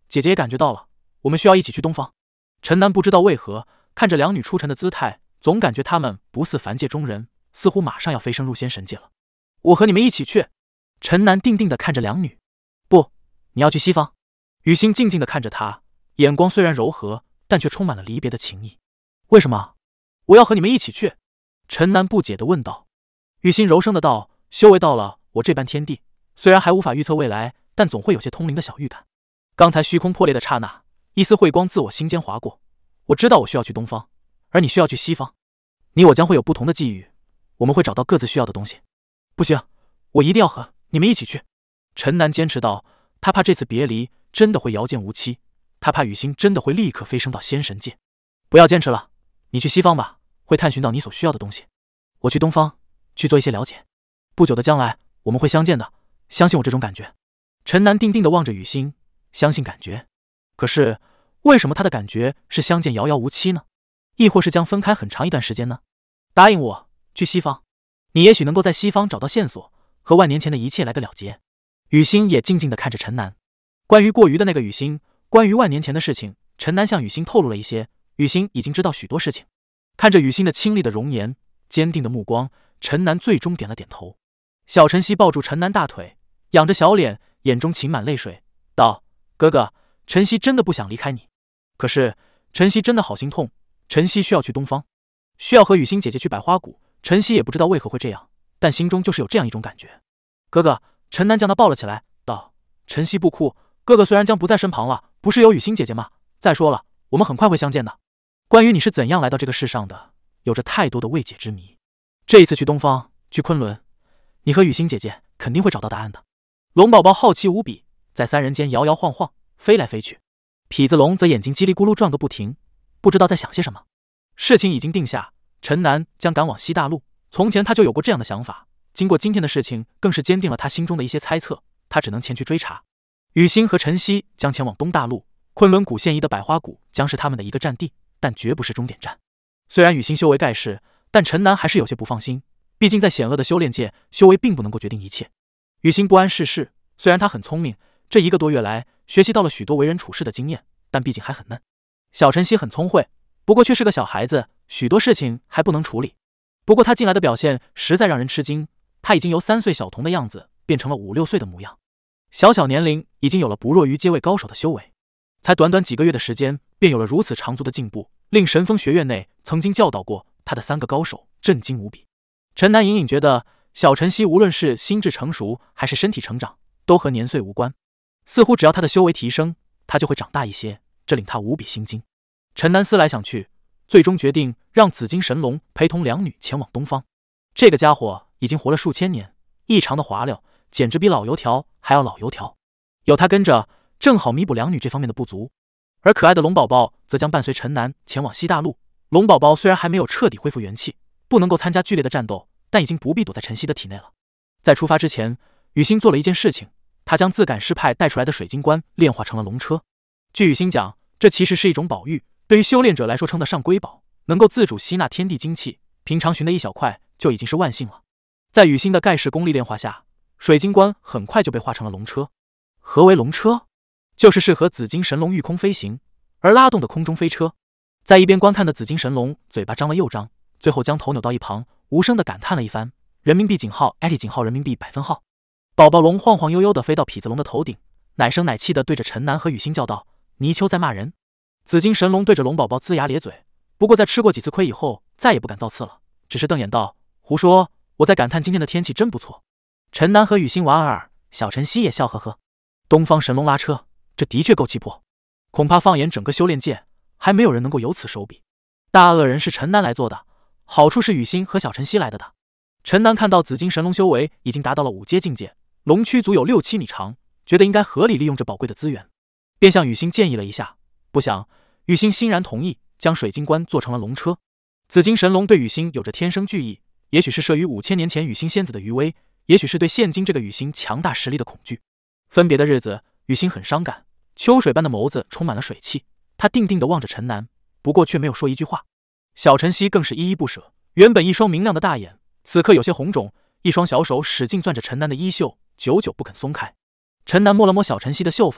姐姐也感觉到了，我们需要一起去东方。陈南不知道为何，看着两女出尘的姿态，总感觉她们不似凡界中人，似乎马上要飞升入仙神界了。我和你们一起去。陈南定定地看着两女。不，你要去西方。雨欣静静地看着他，眼光虽然柔和，但却充满了离别的情意。为什么？我要和你们一起去。陈南不解地问道。雨欣柔声的道：修为到了我这般天地，虽然还无法预测未来，但总会有些通灵的小预感。刚才虚空破裂的刹那，一丝慧光自我心间划过，我知道我需要去东方，而你需要去西方。你我将会有不同的际遇，我们会找到各自需要的东西。不行，我一定要和你们一起去。陈南坚持道，他怕这次别离真的会遥见无期，他怕雨欣真的会立刻飞升到仙神界。不要坚持了，你去西方吧，会探寻到你所需要的东西。我去东方，去做一些了解。不久的将来，我们会相见的，相信我这种感觉。陈南定定地望着雨欣，相信感觉。可是，为什么他的感觉是相见遥遥无期呢？亦或是将分开很长一段时间呢？答应我，去西方，你也许能够在西方找到线索，和万年前的一切来个了结。雨欣也静静地看着陈南。关于过于的那个雨欣，关于万年前的事情，陈南向雨欣透露了一些，雨欣已经知道许多事情。看着雨欣的清丽的容颜，坚定的目光，陈南最终点了点头。小晨曦抱住陈南大腿，仰着小脸，眼中噙满泪水，道：哥哥，晨曦真的不想离开你，可是晨曦真的好心痛，晨曦需要去东方，需要和雨欣姐姐去百花谷。晨曦也不知道为何会这样，但心中就是有这样一种感觉。哥哥，陈南将他抱了起来，道：晨曦不哭，哥哥虽然将不在身旁了，不是有雨欣姐姐吗？再说了，我们很快会相见的。关于你是怎样来到这个世上的，有着太多的未解之谜。这一次去东方，去昆仑，你和雨欣姐姐肯定会找到答案的。龙宝宝好奇无比，在三人间摇摇晃晃，飞来飞去。痞子龙则眼睛叽里咕噜转个不停，不知道在想些什么。事情已经定下，陈南将赶往西大陆。从前他就有过这样的想法，经过今天的事情，更是坚定了他心中的一些猜测。他只能前去追查。雨欣和晨曦将前往东大陆，昆仑谷县夷的百花谷将是他们的一个战地，但绝不是终点站。虽然雨欣修为盖世，但陈南还是有些不放心，毕竟在险恶的修炼界，修为并不能够决定一切。雨欣不谙世事，虽然他很聪明，这一个多月来学习到了许多为人处事的经验，但毕竟还很嫩。小晨曦很聪慧，不过却是个小孩子，许多事情还不能处理。不过他近来的表现实在让人吃惊，他已经由三岁小童的样子变成了五六岁的模样，小小年龄已经有了不弱于阶位高手的修为，才短短几个月的时间便有了如此长足的进步，令神风学院内曾经教导过他的三个高手震惊无比。陈南隐隐觉得小晨曦无论是心智成熟还是身体成长，都和年岁无关，似乎只要他的修为提升，他就会长大一些，这令他无比心惊。陈南思来想去，最终决定让紫金神龙陪同两女前往东方。这个家伙已经活了数千年，异常的滑溜，简直比老油条还要老油条。有他跟着，正好弥补两女这方面的不足。而可爱的龙宝宝则将伴随陈南前往西大陆。龙宝宝虽然还没有彻底恢复元气，不能够参加剧烈的战斗，但已经不必躲在晨曦的体内了。在出发之前，雨欣做了一件事情，他将自感师派带出来的水晶棺炼化成了龙车。据雨欣讲，这其实是一种宝玉，对于修炼者来说称得上瑰宝，能够自主吸纳天地精气，平常寻的一小块就已经是万幸了。在雨欣的盖世功力炼化下，水晶棺很快就被化成了龙车。何为龙车？就是适合紫金神龙御空飞行而拉动的空中飞车。在一边观看的紫金神龙嘴巴张了又张，最后将头扭到一旁，无声地感叹了一番：人民币井号艾特井号人民币百分号。宝宝龙晃晃悠悠地飞到痞子龙的头顶，奶声奶气地对着陈南和雨欣叫道：泥鳅在骂人。紫金神龙对着龙宝宝龇牙咧嘴，不过在吃过几次亏以后，再也不敢造次了，只是瞪眼道：胡说，我在感叹今天的天气真不错。陈南和雨欣莞尔，小晨曦也笑呵呵。东方神龙拉车，这的确够气魄，恐怕放眼整个修炼界，还没有人能够有此手笔。大恶人是陈南来做的，好处是雨欣和小晨曦来的的。陈南看到紫金神龙修为已经达到了五阶境界，龙躯足有六七米长，觉得应该合理利用这宝贵的资源，便向雨欣建议了一下。不想雨欣欣然同意，将水晶棺做成了龙车。紫金神龙对雨欣有着天生惧意，也许是慑于五千年前雨欣仙子的余威，也许是对现今这个雨欣强大实力的恐惧。分别的日子，雨欣很伤感，秋水般的眸子充满了水汽，他定定地望着陈南，不过却没有说一句话。小晨曦更是依依不舍，原本一双明亮的大眼，此刻有些红肿，一双小手使劲攥着陈南的衣袖，久久不肯松开。陈南摸了摸小晨曦的秀发，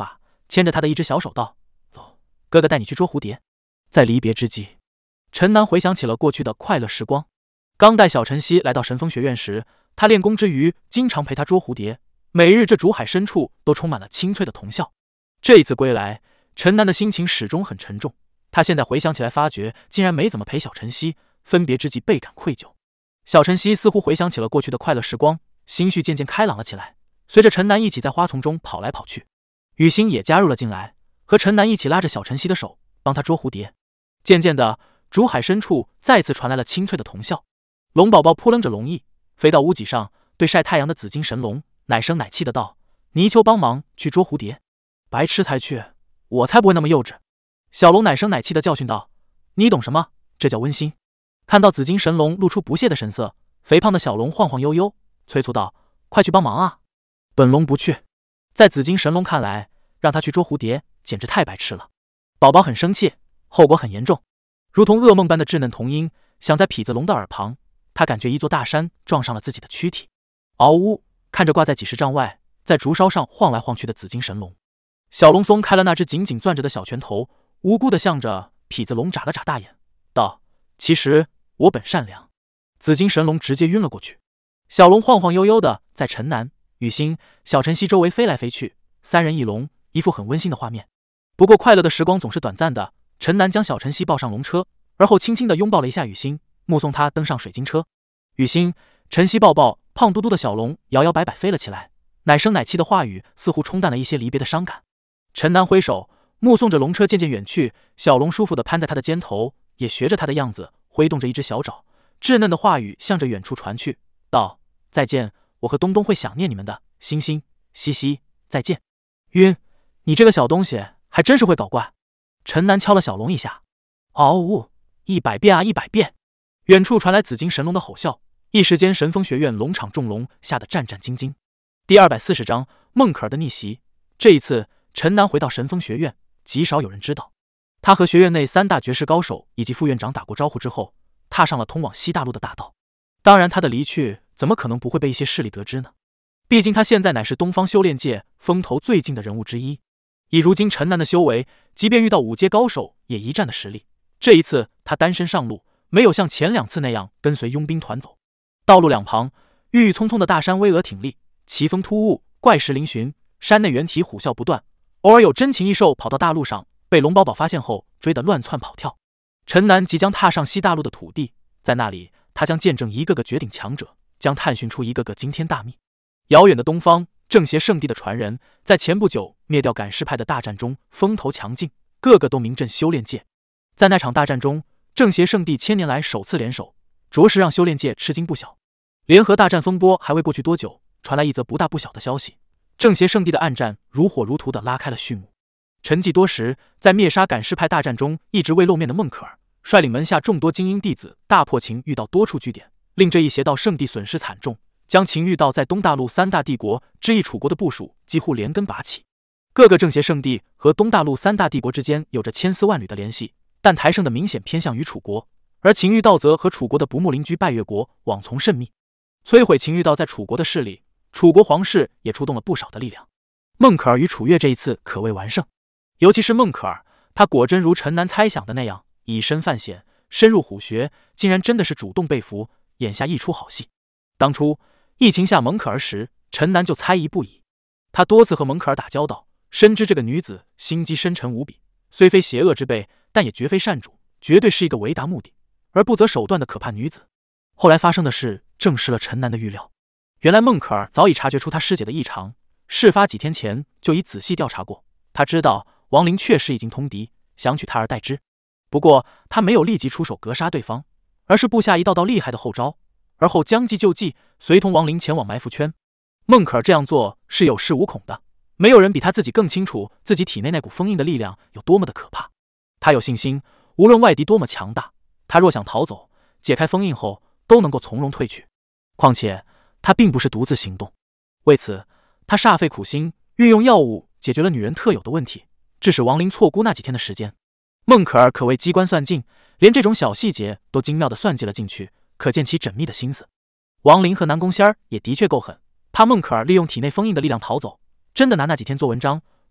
牵着他的一只小手道：“走，哥哥带你去捉蝴蝶。”在离别之际，陈南回想起了过去的快乐时光。刚带小晨曦来到神风学院时，他练功之余经常陪他捉蝴蝶，每日这竹海深处都充满了清脆的童笑。这一次归来，陈南的心情始终很沉重。他现在回想起来，发觉竟然没怎么陪小晨曦，分别之际倍感愧疚。小晨曦似乎回想起了过去的快乐时光，心绪渐渐开朗了起来，随着陈南一起在花丛中跑来跑去。雨欣也加入了进来，和陈南一起拉着小晨曦的手，帮他捉蝴蝶。渐渐的，竹海深处再次传来了清脆的童笑。龙宝宝扑棱着龙翼，飞到屋脊上，对晒太阳的紫金神龙奶声奶气的道：“泥鳅帮忙去捉蝴蝶。”白痴才去，我才不会那么幼稚。小龙奶声奶气的教训道：“你懂什么？这叫温馨。”看到紫金神龙露出不屑的神色，肥胖的小龙晃晃悠悠，催促道：“快去帮忙啊！”本龙不去。在紫金神龙看来，让他去捉蝴蝶简直太白痴了。宝宝很生气，后果很严重。如同噩梦般的稚嫩童音响在痞子龙的耳旁，他感觉一座大山撞上了自己的躯体。嗷呜！看着挂在几十丈外，在竹梢上晃来晃去的紫金神龙，小龙松开了那只紧紧攥着的小拳头，无辜地向着痞子龙眨了眨大眼，道：“其实我本善良。”紫金神龙直接晕了过去。小龙晃晃悠悠的在陈南、雨欣、小晨曦周围飞来飞去，三人一龙，一副很温馨的画面。不过快乐的时光总是短暂的，陈南将小晨曦抱上龙车，而后轻轻地拥抱了一下雨欣，目送他登上水晶车。雨欣、晨曦抱抱胖嘟嘟的小龙，摇摇摆摆飞了起来，奶声奶气的话语似乎冲淡了一些离别的伤感。陈南挥手，目送着龙车渐渐远去，小龙舒服地攀在他的肩头，也学着他的样子挥动着一只小爪，稚嫩的话语向着远处传去，道：“再见，我和东东会想念你们的，星星、西西，再见。”晕，你这个小东西还真是会搞怪。陈南敲了小龙一下。嗷呜，一百遍啊一百遍。远处传来紫金神龙的吼啸，一时间神风学院龙场众龙吓得战战兢兢。第二百四十章孟可儿的逆袭。这一次陈南回到神风学院，极少有人知道。他和学院内三大绝世高手以及副院长打过招呼之后，踏上了通往西大陆的大道。当然他的离去怎么可能不会被一些势力得知呢？毕竟他现在乃是东方修炼界风头最劲的人物之一，以如今陈南的修为，即便遇到五阶高手也一战的实力。这一次他单身上路，没有像前两次那样跟随佣兵团走。道路两旁郁郁葱葱的大山巍峨挺立，奇峰突兀，怪石嶙峋，山内猿啼虎啸不断，偶尔有真禽异兽跑到大路上，被龙宝宝发现后追得乱窜跑跳。陈南即将踏上西大陆的土地，在那里他将见证一个个绝顶强者，将探寻出一个个惊天大秘。遥远的东方，正邪圣地的传人，在前不久灭掉赶尸派的大战中风头强劲，个个都名震修炼界。在那场大战中，正邪圣地千年来首次联手，着实让修炼界吃惊不小。联合大战风波还未过去多久，传来一则不大不小的消息：正邪圣地的暗战如火如荼地拉开了序幕。沉寂多时，在灭杀赶尸派大战中一直未露面的孟可儿，率领门下众多精英弟子大破秦域道多处据点，令这一邪道圣地损失惨重，将秦域道在东大陆三大帝国之一楚国的部署几乎连根拔起。各个正邪圣地和东大陆三大帝国之间有着千丝万缕的联系，但台胜的明显偏向于楚国，而秦域道则和楚国的不睦邻居拜月国往从甚密，摧毁秦域道在楚国的势力。楚国皇室也出动了不少的力量。孟可儿与楚越这一次可谓完胜，尤其是孟可儿，她果真如陈南猜想的那样，以身犯险，深入虎穴，竟然真的是主动被俘，眼下一出好戏。当初疫情下蒙可儿时，陈南就猜疑不已。他多次和蒙可儿打交道，深知这个女子心机深沉无比，虽非邪恶之辈，但也绝非善主，绝对是一个为达目的而不择手段的可怕女子。后来发生的事证实了陈南的预料。原来孟可儿早已察觉出他师姐的异常，事发几天前就已仔细调查过。他知道王林确实已经通敌，想取他而代之。不过他没有立即出手格杀对方，而是布下一道道厉害的后招，而后将计就计，随同王林前往埋伏圈。孟可儿这样做是有恃无恐的，没有人比他自己更清楚自己体内那股封印的力量有多么的可怕。他有信心，无论外敌多么强大，他若想逃走，解开封印后都能够从容退去。况且他并不是独自行动，为此他煞费苦心，运用药物解决了女人特有的问题，致使王林错估那几天的时间。孟可儿可谓机关算尽，连这种小细节都精妙地算计了进去，可见其缜密的心思。王林和南宫仙儿也的确够狠，怕孟可儿利用体内封印的力量逃走，真的拿那几天做文章，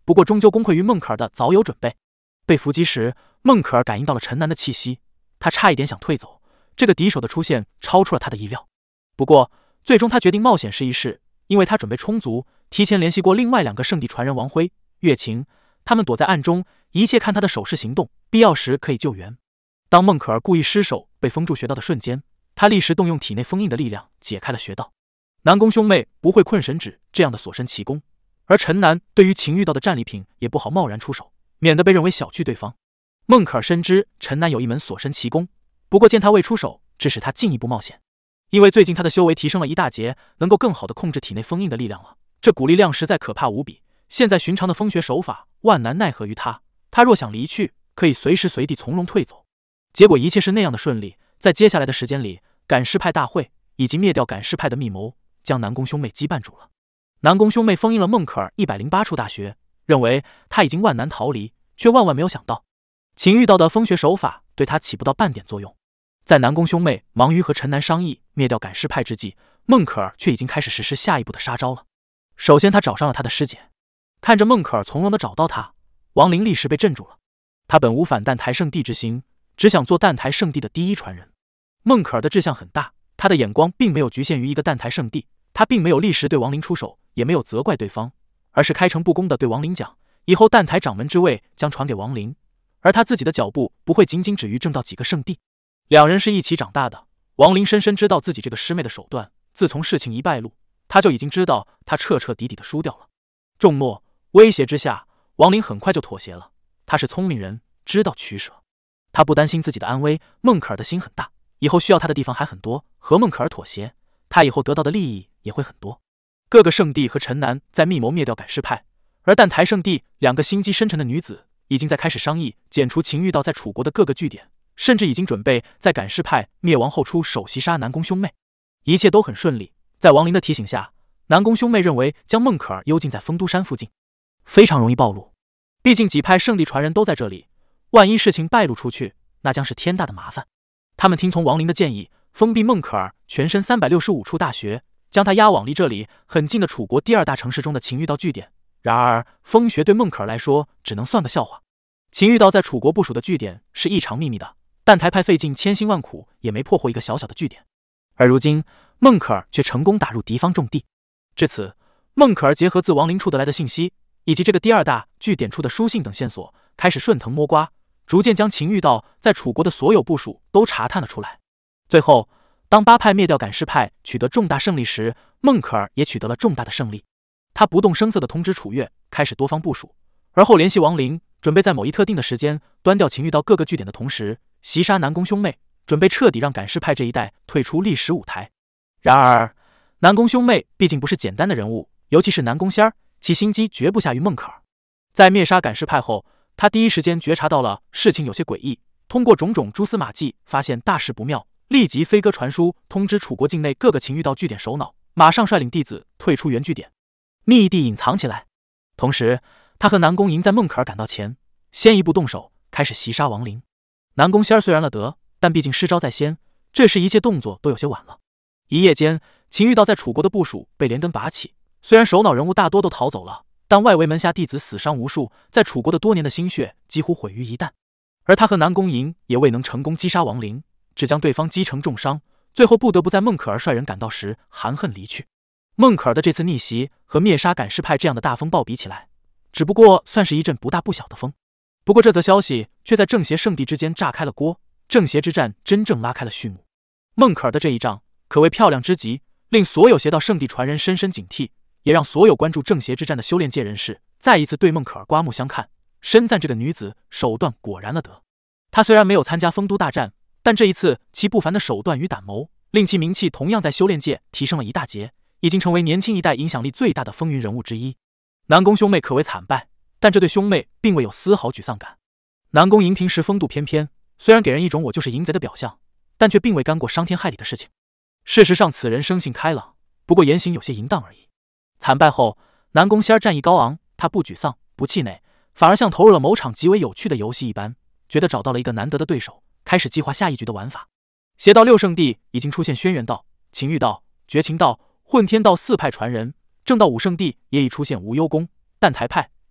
不过终究功亏于孟可儿的早有准备。被伏击时，孟可儿感应到了陈南的气息，他差一点想退走，这个敌手的出现超出了他的意料。不过最终他决定冒险试一试，因为他准备充足，提前联系过另外两个圣地传人王辉、月晴，他们躲在暗中，一切看他的手势行动，必要时可以救援。当孟可儿故意失手被封住穴道的瞬间，他立时动用体内封印的力量解开了穴道。南宫兄妹不会困神指这样的锁身奇功，而陈南对于秦玉道的战利品也不好贸然出手，免得被认为小觑对方。孟可儿深知陈南有一门锁身奇功，不过见他未出手，致使他进一步冒险。因为最近他的修为提升了一大截，能够更好的控制体内封印的力量了，这股力量实在可怕无比。现在寻常的风穴手法万难奈何于他，他若想离去，可以随时随地从容退走。结果一切是那样的顺利，在接下来的时间里，赶尸派大会以及灭掉赶尸派的密谋将南宫兄妹羁绊住了。南宫兄妹封印了孟可儿一百零八处大穴，认为他已经万难逃离，却万万没有想到秦玉道的风穴手法对他起不到半点作用。在南宫兄妹忙于和陈南商议灭掉赶尸派之际，孟可儿却已经开始实施下一步的杀招了。首先他找上了他的师姐，看着孟可儿从容地找到他，王林立时被镇住了。他本无反蛋台圣地之心，只想做蛋台圣地的第一传人。孟可儿的志向很大，他的眼光并没有局限于一个蛋台圣地，他并没有立时对王林出手，也没有责怪对方，而是开诚布公地对王林讲，以后蛋台掌门之位将传给王林，而他自己的脚步不会仅仅止于挣到几个圣地。两人是一起长大的，王林深深知道自己这个师妹的手段，自从事情一败露，他就已经知道他彻彻底底的输掉了。重诺威胁之下，王林很快就妥协了。他是聪明人，知道取舍。他不担心自己的安危，孟可儿的心很大，以后需要他的地方还很多，和孟可儿妥协，他以后得到的利益也会很多。各个圣地和陈南在密谋灭掉赶尸派，而蛋台圣地两个心机深沉的女子已经在开始商议剪除秦玉道在楚国的各个据点，甚至已经准备在赶尸派灭亡后出手袭杀南宫兄妹。一切都很顺利，在王林的提醒下，南宫兄妹认为将孟可儿幽禁在丰都山附近非常容易暴露，毕竟几派圣地传人都在这里，万一事情败露出去，那将是天大的麻烦。他们听从王林的建议，封闭孟可儿全身三百六十五处大穴，将他押往离这里很近的楚国第二大城市中的秦玉道据点。然而封穴对孟可儿来说只能算个笑话，秦玉道在楚国部署的据点是异常秘密的，蛋台派费尽千辛万苦也没破获一个小小的据点，而如今孟可儿却成功打入敌方重地。至此，孟可儿结合自王林处得来的信息，以及这个第二大据点处的书信等线索，开始顺藤摸瓜，逐渐将秦玉道在楚国的所有部署都查探了出来。最后，当八派灭掉赶尸派取得重大胜利时，孟可儿也取得了重大的胜利。他不动声色地通知楚越，开始多方部署，而后联系王林，准备在某一特定的时间端掉秦玉道各个据点的同时，袭杀南宫兄妹，准备彻底让赶尸派这一带退出历史舞台。然而南宫兄妹毕竟不是简单的人物，尤其是南宫仙儿，其心机绝不下于孟可儿。在灭杀赶尸派后，他第一时间觉察到了事情有些诡异，通过种种蛛丝马迹发现大事不妙，立即飞鸽传书通知楚国境内各个秦玉道据点首脑，马上率领弟子退出原据点，密地隐藏起来。同时他和南宫莹在孟可儿赶到前，先一步动手，开始袭杀王林。南宫仙儿虽然了得，但毕竟失招在先，这时一切动作都有些晚了。一夜间，秦玉道在楚国的部署被连根拔起，虽然首脑人物大多都逃走了，但外围门下弟子死伤无数，在楚国的多年的心血几乎毁于一旦。而他和南宫莹也未能成功击杀王林，只将对方击成重伤，最后不得不在孟可儿率人赶到时含恨离去。孟可儿的这次逆袭和灭杀赶尸派这样的大风暴比起来，只不过算是一阵不大不小的风。不过这则消息却在正邪圣地之间炸开了锅，正邪之战真正拉开了序幕。孟可儿的这一仗可谓漂亮之极，令所有邪道圣地传人深深警惕，也让所有关注正邪之战的修炼界人士再一次对孟可儿刮目相看，深赞这个女子手段果然了得。她虽然没有参加丰都大战，但这一次其不凡的手段与胆谋，令其名气同样在修炼界提升了一大截，已经成为年轻一代影响力最大的风云人物之一。南宫兄妹可谓惨败，但这对兄妹并未有丝毫沮丧感。南宫莹平时风度翩翩，虽然给人一种我就是淫贼的表象，但却并未干过伤天害理的事情。事实上此人生性开朗，不过言行有些淫荡而已。惨败后，南宫仙儿战意高昂，他不沮丧不气馁，反而像投入了某场极为有趣的游戏一般，觉得找到了一个难得的对手，开始计划下一局的玩法。邪道六圣地已经出现轩辕道、秦玉道、绝情道、混天道四派传人，正道五圣地也已出现无忧宫、蛋台派、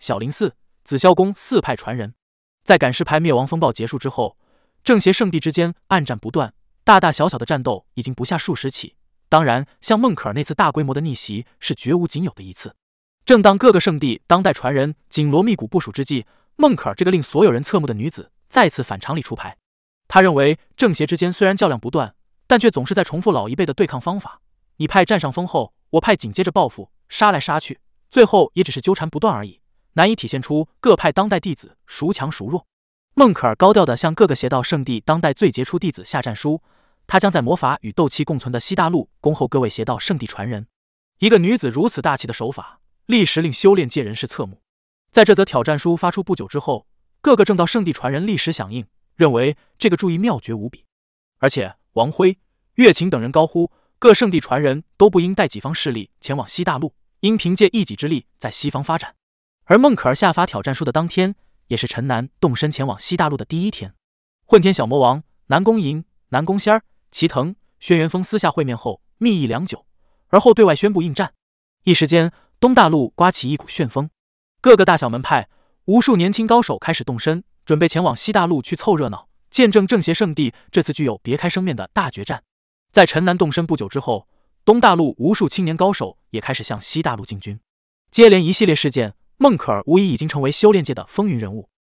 小林寺、紫霄宫四派传人。在赶尸派灭亡风暴结束之后，正邪圣地之间暗战不断，大大小小的战斗已经不下数十起。当然，像孟可儿那次大规模的逆袭是绝无仅有的一次。正当各个圣地当代传人紧锣密鼓部署之际，孟可儿这个令所有人侧目的女子再次反常理出牌。她认为正邪之间虽然较量不断，但却总是在重复老一辈的对抗方法。你派占上风后，我派紧接着报复，杀来杀去，最后也只是纠缠不断而已，难以体现出各派当代弟子孰强孰弱。孟可儿高调地向各个邪道圣地当代最杰出弟子下战书，他将在魔法与斗气共存的西大陆恭候各位邪道圣地传人。一个女子如此大气的手法，立时令修炼界人士侧目。在这则挑战书发出不久之后，各个正道圣地传人立时响应，认为这个注意妙绝无比。而且王辉、岳琴等人高呼，各圣地传人都不应带己方势力前往西大陆，应凭借一己之力在西方发展。而孟可儿下发挑战书的当天，也是陈南动身前往西大陆的第一天。混天小魔王、南宫银、南宫仙儿、齐藤、轩辕峰私下会面后密议良久，而后对外宣布应战。一时间，东大陆刮起一股旋风，各个大小门派无数年轻高手开始动身，准备前往西大陆去凑热闹，见证正邪圣地这次具有别开生面的大决战。在陈南动身不久之后，东大陆无数青年高手也开始向西大陆进军。接连一系列事件，孟可儿无疑已经成为修炼界的风云人物。